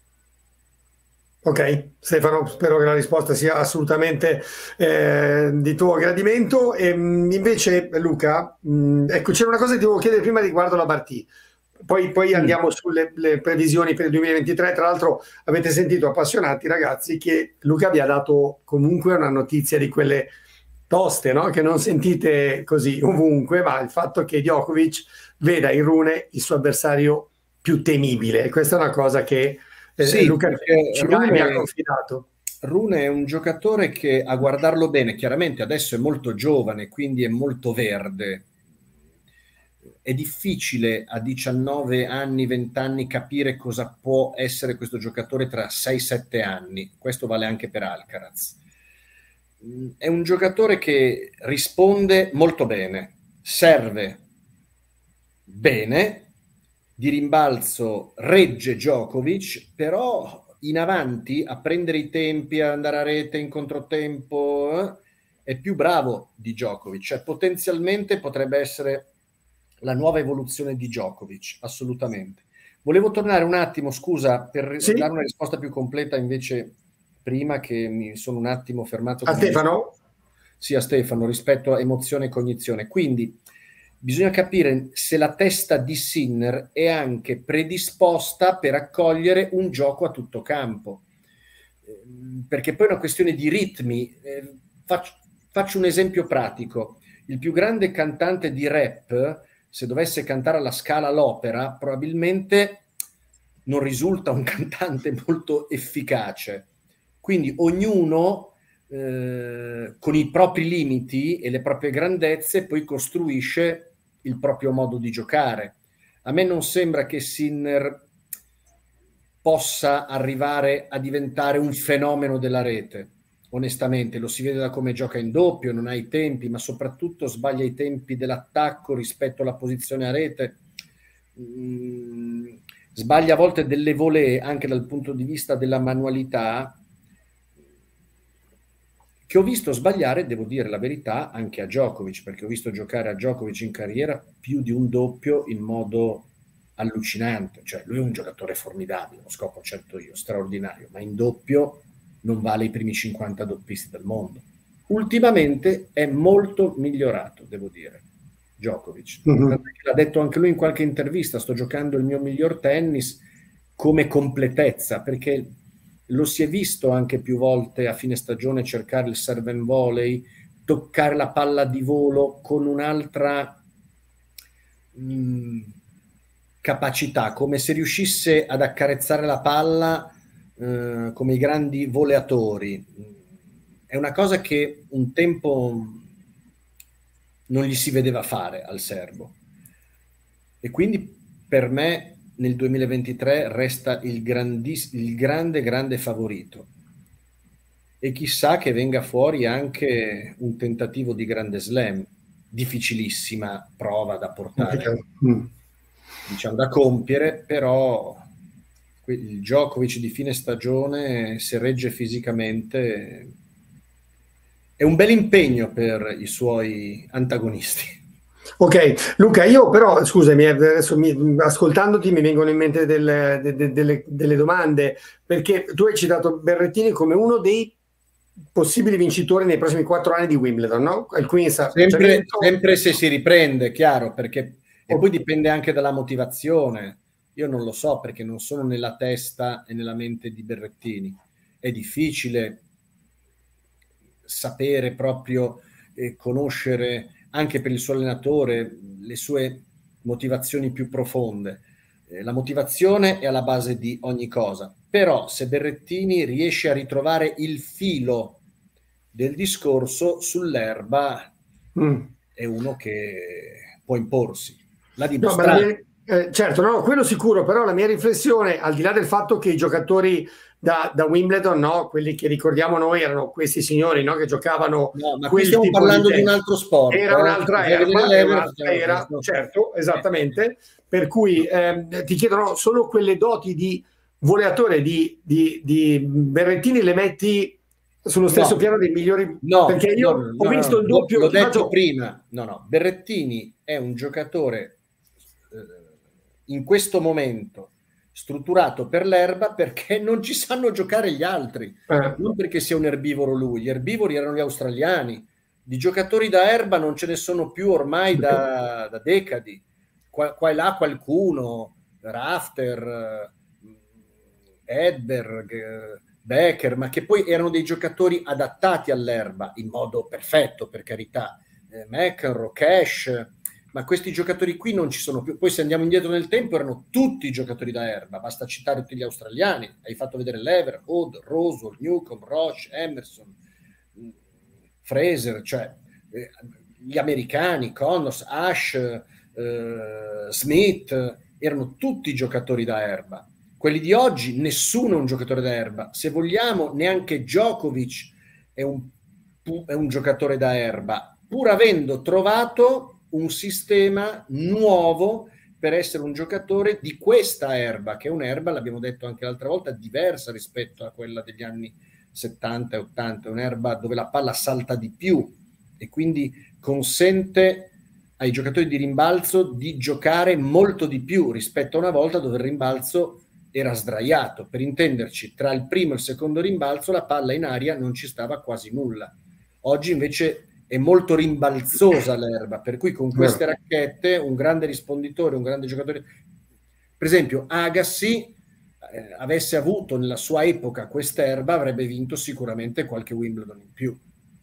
Ok, Stefano, spero che la risposta sia assolutamente eh, di tuo gradimento. E, invece, Luca, mh, ecco, c'era una cosa che ti volevo chiedere prima riguardo la Barty. Poi, poi andiamo sulle le previsioni per il duemilaventitré. Tra l'altro avete sentito, appassionati ragazzi, che Luca vi ha dato comunque una notizia di quelle toste, no? Che non sentite così ovunque, ma il fatto che Djokovic veda in Rune il suo avversario più temibile. E questa è una cosa che eh, sì, Luca ci Rune, mi ha confidato. Rune è un giocatore che, a guardarlo bene, chiaramente adesso è molto giovane, quindi è molto verde. È difficile a diciannove anni, venti anni capire cosa può essere questo giocatore tra sei sette anni. Questo vale anche per Alcaraz. È un giocatore che risponde molto bene, serve bene, di rimbalzo regge Djokovic, però in avanti a prendere i tempi, a andare a rete in controtempo, eh, è più bravo di Djokovic, cioè potenzialmente potrebbe essere la nuova evoluzione di Djokovic, assolutamente. Volevo tornare un attimo, scusa, per sì? dare una risposta più completa invece prima, che mi sono un attimo fermato. A Stefano? Sì, a Stefano, rispetto a emozione e cognizione. Quindi bisogna capire se la testa di Sinner è anche predisposta per accogliere un gioco a tutto campo, perché poi è una questione di ritmi. Eh, faccio, faccio un esempio pratico. Il più grande cantante di rap, se dovesse cantare alla Scala l'opera, probabilmente non risulta un cantante molto efficace. Quindi ognuno eh, con i propri limiti e le proprie grandezze poi costruisce il proprio modo di giocare. A me non sembra che Sinner possa arrivare a diventare un fenomeno della rete. onestamente, lo si vede da come gioca in doppio, non ha i tempi, ma soprattutto sbaglia i tempi dell'attacco rispetto alla posizione a rete. Mm, sbaglia a volte delle volée anche dal punto di vista della manualità, che ho visto sbagliare, devo dire la verità, anche a Djokovic, perché ho visto giocare a Djokovic in carriera più di un doppio in modo allucinante. Cioè, lui è un giocatore formidabile, lo scopo certo io, straordinario, ma in doppio non vale i primi cinquanta doppisti del mondo. Ultimamente è molto migliorato, devo dire, Djokovic. Mm-hmm. L'ha detto anche lui in qualche intervista, sto giocando il mio miglior tennis come completezza, perché lo si è visto anche più volte a fine stagione cercare il serve and volley, toccare la palla di volo con un'altra mh, capacità, come se riuscisse ad accarezzare la palla eh, come i grandi voleatori. È una cosa che un tempo non gli si vedeva fare al serbo. E quindi per me nel duemilaventitré resta il, grandis- il grande, grande favorito. E chissà che venga fuori anche un tentativo di grande slam, difficilissima prova da portare, mm. diciamo, da compiere, però il Djokovic di fine stagione, se regge fisicamente, è un bel impegno per i suoi antagonisti. Ok, Luca, io però, scusami, adesso mi, ascoltandoti mi vengono in mente delle, delle, delle, delle domande, perché tu hai citato Berrettini come uno dei possibili vincitori nei prossimi quattro anni di Wimbledon, no? Il Queens sempre, sempre se si riprende, chiaro, perché e poi dipende anche dalla motivazione. Io non lo so, perché non sono nella testa e nella mente di Berrettini. È difficile sapere proprio, eh, conoscere anche per il suo allenatore le sue motivazioni più profonde. Eh, la motivazione è alla base di ogni cosa, però se Berrettini riesce a ritrovare il filo del discorso sull'erba, mm. è uno che può imporsi. La dimostrata. No, eh, certo, no, quello sicuro, però la mia riflessione, al di là del fatto che i giocatori da, da Wimbledon, no, quelli che ricordiamo noi erano questi signori, no, che giocavano. No, ma qui stiamo parlando di, di un altro sport. Era eh? un'altra erba, era, un'altra era certo, esattamente. Per cui eh, ti chiedono solo quelle doti di voleatore di, di, di Berrettini, le metti sullo stesso no, piano dei migliori. No, perché io no, ho no, visto no, il doppio. L'ho detto faccio... prima. No, no, Berrettini è un giocatore in questo momento strutturato per l'erba perché non ci sanno giocare gli altri, eh. non perché sia un erbivoro lui. Gli erbivori erano gli australiani, di giocatori da erba non ce ne sono più ormai da, da decadi. Qua, qua e là qualcuno, Rafter, Edberg, Becker, ma che poi erano dei giocatori adattati all'erba in modo perfetto, per carità, eh, McEnroe, Cash, ma questi giocatori qui non ci sono più. Poi se andiamo indietro nel tempo erano tutti giocatori da erba, basta citare tutti gli australiani, hai fatto vedere Lever, Hood, Rosewall, Newcomb, Roche, Emerson, Fraser, cioè eh, gli americani, Connors, Ash, eh, Smith, erano tutti giocatori da erba. Quelli di oggi nessuno è un giocatore da erba, se vogliamo neanche Djokovic è un, è un giocatore da erba, pur avendo trovato un sistema nuovo per essere un giocatore di questa erba, che è un'erba, l'abbiamo detto anche l'altra volta, diversa rispetto a quella degli anni settanta e ottanta, è un'erba dove la palla salta di più e quindi consente ai giocatori di rimbalzo di giocare molto di più rispetto a una volta dove il rimbalzo era sdraiato. Per intenderci, tra il primo e il secondo rimbalzo la palla in aria non ci stava quasi nulla. Oggi invece è molto rimbalzosa l'erba, per cui con queste racchette un grande risponditore, un grande giocatore, per esempio Agassi, eh, avesse avuto nella sua epoca quest'erba avrebbe vinto sicuramente qualche Wimbledon in più.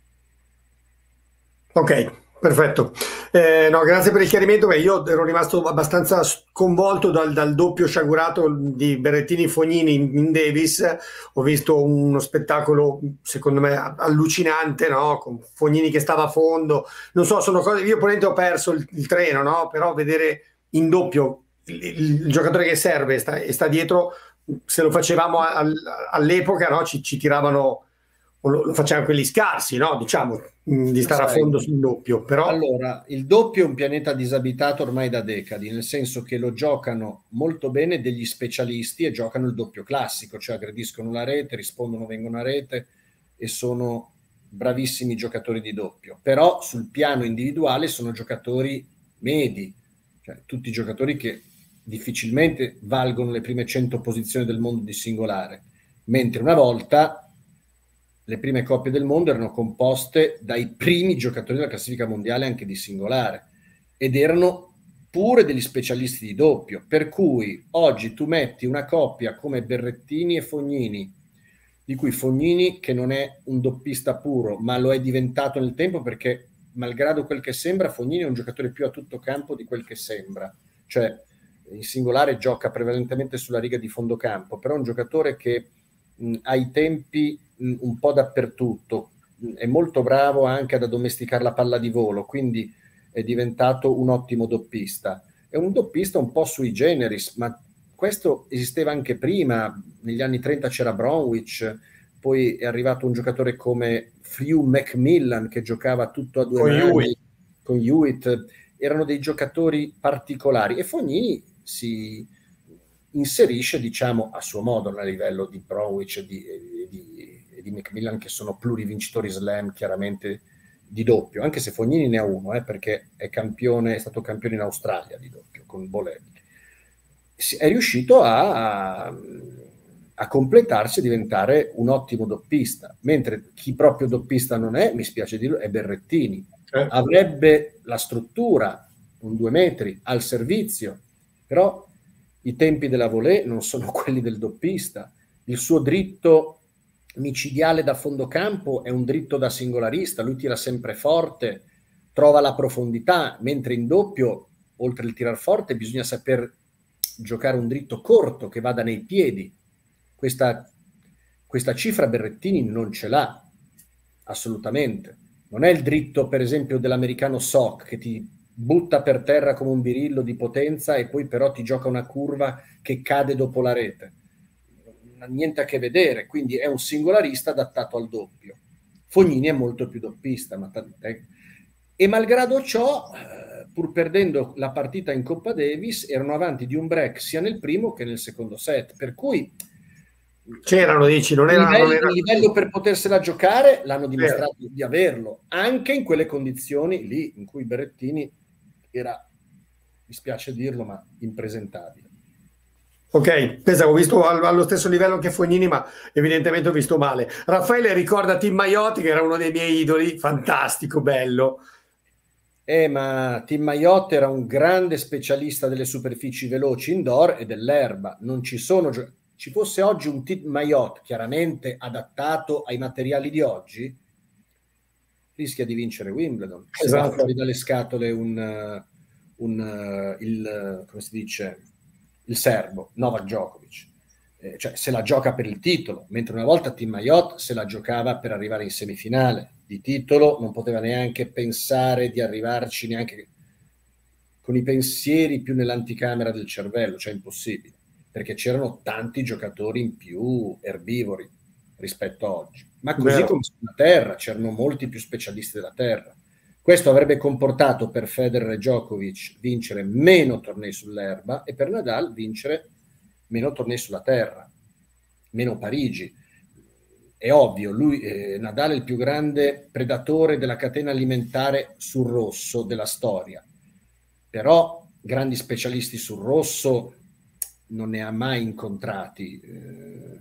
Ok, perfetto. Eh, no, grazie per il chiarimento. Beh, io ero rimasto abbastanza sconvolto dal, dal doppio sciagurato di Berrettini-Fognini in, in Davis. Ho visto uno spettacolo secondo me allucinante, no? Con Fognini che stava a fondo. Non so, sono cose. Io probabilmente ho perso il, il treno, no? Però vedere in doppio il, il, il giocatore che serve e sta, e sta dietro, se lo facevamo al, all'epoca, no? Ci, ci tiravano lo, lo facevano quelli scarsi, no? Diciamo, mh, di stare a Sai, fondo sul doppio, però... allora, il doppio è un pianeta disabitato ormai da decadi, nel senso che lo giocano molto bene degli specialisti e giocano il doppio classico, cioè aggrediscono la rete, rispondono, vengono a rete e sono bravissimi giocatori di doppio. Però sul piano individuale sono giocatori medi, cioè tutti giocatori che difficilmente valgono le prime cento posizioni del mondo di singolare, mentre una volta le prime coppie del mondo erano composte dai primi giocatori della classifica mondiale anche di singolare ed erano pure degli specialisti di doppio, per cui oggi tu metti una coppia come Berrettini e Fognini, di cui Fognini, che non è un doppista puro, ma lo è diventato nel tempo perché, malgrado quel che sembra, Fognini è un giocatore più a tutto campo di quel che sembra, cioè in singolare gioca prevalentemente sulla riga di fondo campo, però è un giocatore che mh, ha i tempi mh, un po' dappertutto, mh, è molto bravo anche ad addomesticare la palla di volo, quindi è diventato un ottimo doppista. È un doppista un po' sui generis, ma questo esisteva anche prima, negli anni trenta c'era Bromwich, poi è arrivato un giocatore come Frew Macmillan che giocava tutto a due Con mani, Hewitt. con Hewitt, erano dei giocatori particolari e Fognini si inserisce, diciamo, a suo modo a livello di Bromwich e di, e di, e di Macmillan, che sono plurivincitori slam chiaramente di doppio, anche se Fognini ne ha uno, eh, perché è campione, è stato campione in Australia di doppio con Bolelli. È riuscito a, a completarsi e diventare un ottimo doppista, mentre chi proprio doppista non è, mi spiace dirlo, è Berrettini. Eh. Avrebbe la struttura, un due metri, al servizio, però i tempi della volée non sono quelli del doppista. Il suo dritto micidiale da fondo campo è un dritto da singolarista, lui tira sempre forte, trova la profondità, mentre in doppio, oltre il tirar forte, bisogna saper giocare un dritto corto che vada nei piedi. Questa, questa cifra Berrettini non ce l'ha, assolutamente. Non è il dritto, per esempio, dell'americano Sock, che ti butta per terra come un birillo di potenza e poi però ti gioca una curva che cade dopo la rete. Non ha niente a che vedere, quindi è un singolarista adattato al doppio. Fognini è molto più doppista, ma tant'è. E malgrado ciò, pur perdendo la partita in Coppa Davis, erano avanti di un break sia nel primo che nel secondo set, per cui c'erano, dici, non era, era, il, non era... il livello per potersela giocare l'hanno dimostrato eh. di averlo, anche in quelle condizioni lì in cui Berrettini era, mi spiace dirlo, ma impresentabile. Ok, pensavo visto allo stesso livello che Fognini, ma evidentemente ho visto male. Raffaele ricorda Tim Maiotti, che era uno dei miei idoli, fantastico, bello. Eh, ma Tim Maiotti era un grande specialista delle superfici veloci indoor e dell'erba. Non ci sono gio- ci fosse oggi un Tim Maiotti chiaramente adattato ai materiali di oggi, rischia di vincere Wimbledon. Se esatto. va fuori dalle scatole un, un il, come si dice, il serbo, Novak Djokovic. Eh, cioè se la gioca per il titolo, mentre una volta Tim Maiotti se la giocava per arrivare in semifinale. Di titolo non poteva neanche pensare di arrivarci neanche con i pensieri più nell'anticamera del cervello, cioè impossibile, perché c'erano tanti giocatori in più erbivori rispetto a oggi. Ma così Vero. Come sulla terra, c'erano molti più specialisti della terra. Questo avrebbe comportato per Federer e Djokovic vincere meno tornei sull'erba e per Nadal vincere meno tornei sulla terra, meno Parigi. È ovvio, lui, eh, Nadal è il più grande predatore della catena alimentare sul rosso della storia, però grandi specialisti sul rosso non ne ha mai incontrati. Eh,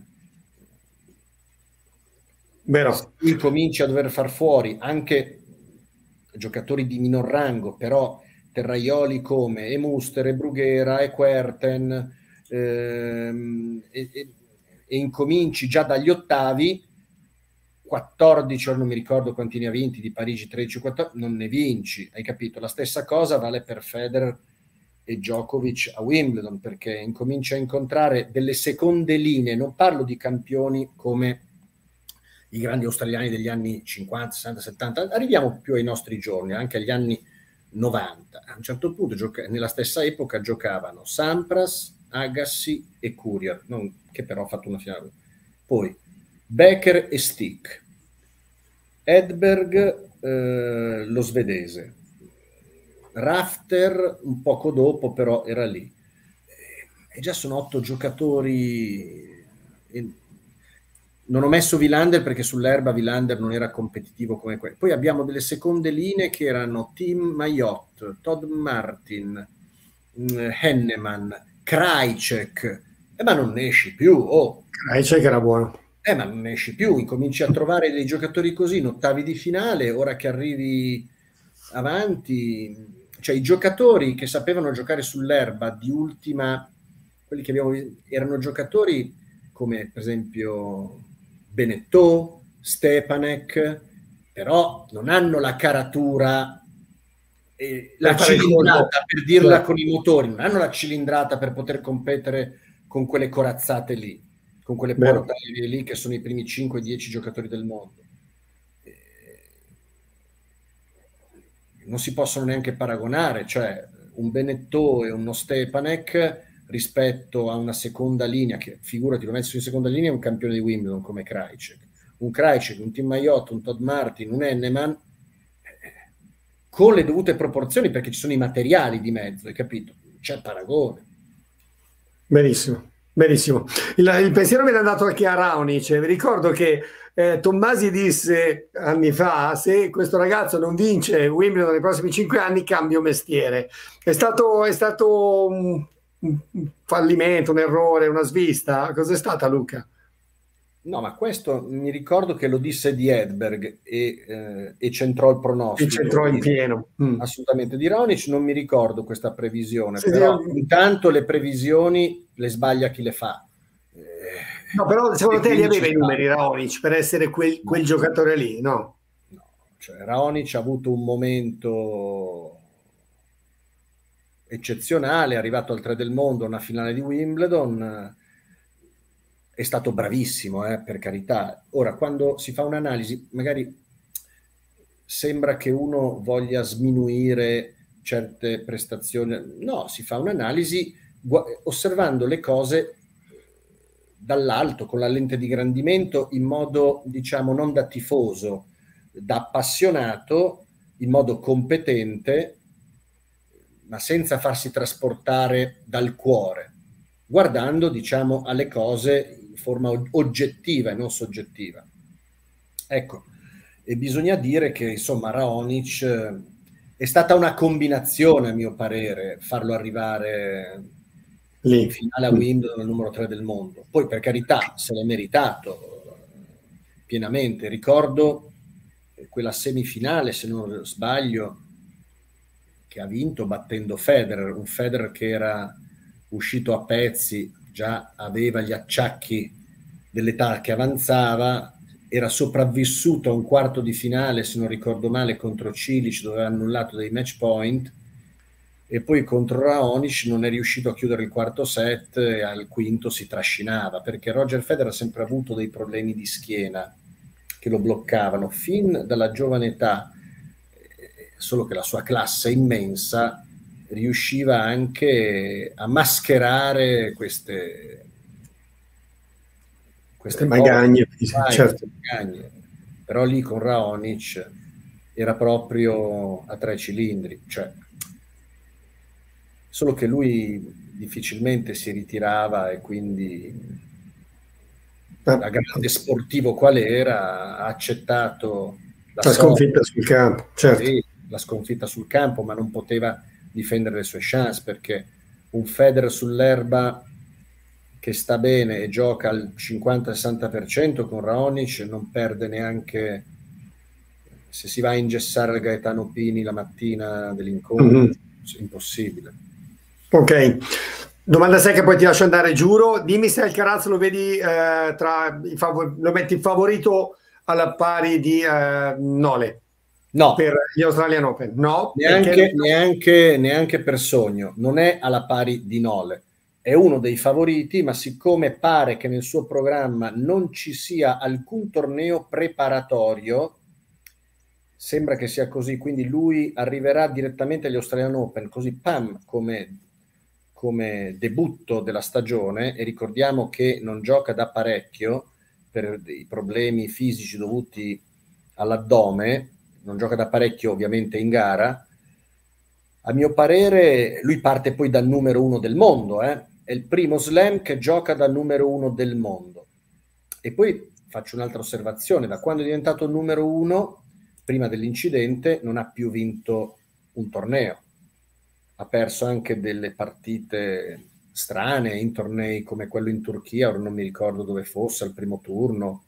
Vero. Incominci a dover far fuori anche giocatori di minor rango, però terraioli come e Muster, e Brughera, e Kuerten, ehm, e, e, e incominci già dagli ottavi, quattordici, non mi ricordo quanti ne ha vinti, di Parigi tredici quattordici, non ne vinci, hai capito? La stessa cosa vale per Federer e Djokovic a Wimbledon, perché incomincia a incontrare delle seconde linee, non parlo di campioni come i grandi australiani degli anni cinquanta, sessanta, settanta, arriviamo più ai nostri giorni, anche agli anni novanta. A un certo punto, gioca- nella stessa epoca, giocavano Sampras, Agassi e Courier, non, che però ha fatto una finale. Poi Becker e Stick, Edberg, eh, lo svedese, Rafter un poco dopo, però era lì. E già sono otto giocatori. E non ho messo Wilander perché sull'erba Wilander non era competitivo come quello. Poi abbiamo delle seconde linee che erano Tim Mayotte, Todd Martin, Henneman, Krajicek, eh, ma non ne esci più. Oh. Krajicek era buono. Eh, ma non ne esci più, incominci a trovare dei giocatori così in ottavi di finale, ora che arrivi avanti, cioè i giocatori che sapevano giocare sull'erba di ultima, quelli che abbiamo visto, erano giocatori come per esempio Benetton, Stepanek, però non hanno la caratura, eh, la cilindrata, per dirla certo. Con i motori, non hanno la cilindrata per poter competere con quelle corazzate lì, con quelle portaie lì che sono i primi cinque dieci giocatori del mondo. Eh, non si possono neanche paragonare, cioè un Benetton e uno Stepanek rispetto a una seconda linea, che figurati, lo messo in seconda linea, è un campione di Wimbledon come Krajicek. Un Krajicek, un Tim Mayotte, un Todd Martin, un Henneman, eh, con le dovute proporzioni, perché ci sono i materiali di mezzo, hai capito? C'è paragone. Benissimo, benissimo. Il, il pensiero me l'ha dato anche a Raonic. Vi ricordo che eh, Tommasi disse anni fa: se questo ragazzo non vince Wimbledon nei prossimi cinque anni, cambio mestiere. È stato, è stato un, un fallimento, un errore, una svista? Cos'è stata, Luca? No, ma questo mi ricordo che lo disse di Edberg e, eh, e centrò il pronostico. E centrò in pieno. Mm. Assolutamente. Di Raonic non mi ricordo questa previsione, sì, però sì. Intanto le previsioni le sbaglia chi le fa. Eh, no, però secondo te li aveva i numeri Raonic per essere quel, quel no. giocatore lì, no? No, cioè Raonic ha avuto un momento eccezionale, è arrivato al tre del mondo, una finale di Wimbledon, è stato bravissimo, eh, per carità. Ora, quando si fa un'analisi, magari sembra che uno voglia sminuire certe prestazioni. No, si fa un'analisi osservando le cose dall'alto, con la lente di ingrandimento, in modo, diciamo, non da tifoso, da appassionato, in modo competente, ma senza farsi trasportare dal cuore, guardando, diciamo, alle cose in forma oggettiva e non soggettiva. Ecco, e bisogna dire che, insomma, Raonic è stata una combinazione, a mio parere, farlo arrivare lì in finale a Wimbledon, al numero tre del mondo. Poi, per carità, se l'è meritato pienamente. Ricordo quella semifinale, se non sbaglio, che ha vinto battendo Federer, un Federer che era uscito a pezzi, già aveva gli acciacchi dell'età che avanzava, era sopravvissuto a un quarto di finale, se non ricordo male, contro Cilic, dove aveva annullato dei match point, e poi contro Raonic non è riuscito a chiudere il quarto set e al quinto si trascinava, perché Roger Federer ha sempre avuto dei problemi di schiena che lo bloccavano fin dalla giovane età, solo che la sua classe immensa riusciva anche a mascherare queste queste magagne, certo. magagne. Però lì con Raonic era proprio a tre cilindri, cioè solo che lui difficilmente si ritirava e quindi da grande sportivo qual era ha accettato la, la sconfitta sul campo, certo. Sì, la sconfitta sul campo, ma non poteva difendere le sue chance, perché un Federer sull'erba che sta bene e gioca al cinquanta sessanta per cento con Raonic non perde neanche se si va a ingessare il Gaetano Pini la mattina dell'incontro. Mm-hmm. Impossibile. Ok, domanda secca, poi ti lascio andare, giuro. Dimmi se Alcaraz lo vedi eh, tra i favor- lo metti in favorito alla pari di eh, Nole. No. Per gli Australian Open, no? Neanche, perché... neanche, neanche per sogno, non è alla pari di Nole. È uno dei favoriti, ma siccome pare che nel suo programma non ci sia alcun torneo preparatorio, sembra che sia così, quindi lui arriverà direttamente agli Australian Open, così pam, come, come debutto della stagione, e ricordiamo che non gioca da parecchio per dei problemi fisici dovuti all'addome, non gioca da parecchio ovviamente in gara. A mio parere lui parte poi dal numero uno del mondo, eh? È il primo slam che gioca dal numero uno del mondo. E poi faccio un'altra osservazione: da quando è diventato numero uno, prima dell'incidente, non ha più vinto un torneo. Ha perso anche delle partite strane in tornei come quello in Turchia, ora non mi ricordo dove fosse, al primo turno.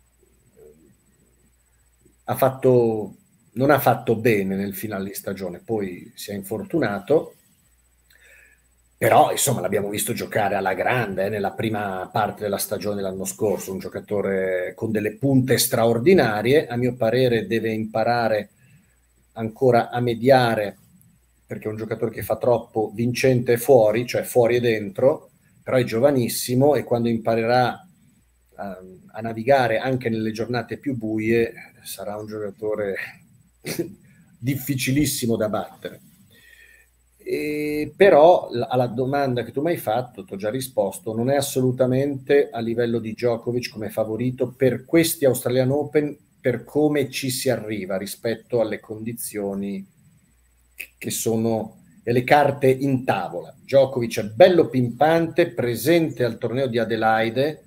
Ha fatto, non ha fatto bene nel finale di stagione, poi si è infortunato, però insomma l'abbiamo visto giocare alla grande eh, nella prima parte della stagione dell'anno scorso, un giocatore con delle punte straordinarie. A mio parere deve imparare ancora a mediare, perché è un giocatore che fa troppo vincente fuori, cioè fuori e dentro, però è giovanissimo e quando imparerà a, a navigare anche nelle giornate più buie sarà un giocatore difficilissimo da battere. E però alla domanda che tu mi hai fatto, ti ho già risposto, non è assolutamente a livello di Djokovic come favorito per questi Australian Open, per come ci si arriva rispetto alle condizioni che sono e le carte in tavola. Djokovic è bello pimpante, presente al torneo di Adelaide,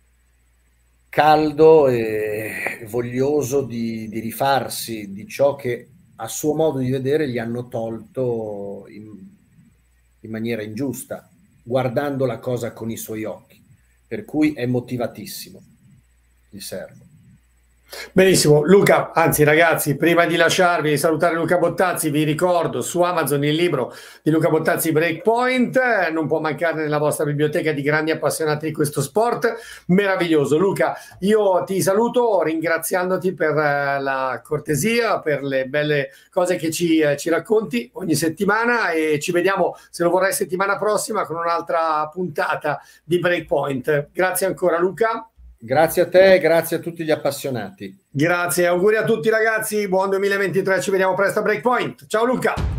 caldo e voglioso di, di rifarsi di ciò che a suo modo di vedere gli hanno tolto in, in maniera ingiusta, guardando la cosa con i suoi occhi, per cui è motivatissimo il serbo. Benissimo, Luca, anzi ragazzi, prima di lasciarvi, di salutare Luca Bottazzi, vi ricordo su Amazon il libro di Luca Bottazzi, Breakpoint, eh, non può mancare nella vostra biblioteca di grandi appassionati di questo sport meraviglioso. Luca, io ti saluto ringraziandoti per eh, la cortesia, per le belle cose che ci, eh, ci racconti ogni settimana, e ci vediamo, se lo vorrai, settimana prossima con un'altra puntata di Breakpoint. Grazie ancora Luca. Grazie a te e grazie a tutti gli appassionati. Grazie, auguri a tutti ragazzi, buon duemilaventitré, ci vediamo presto a Breakpoint. Ciao Luca!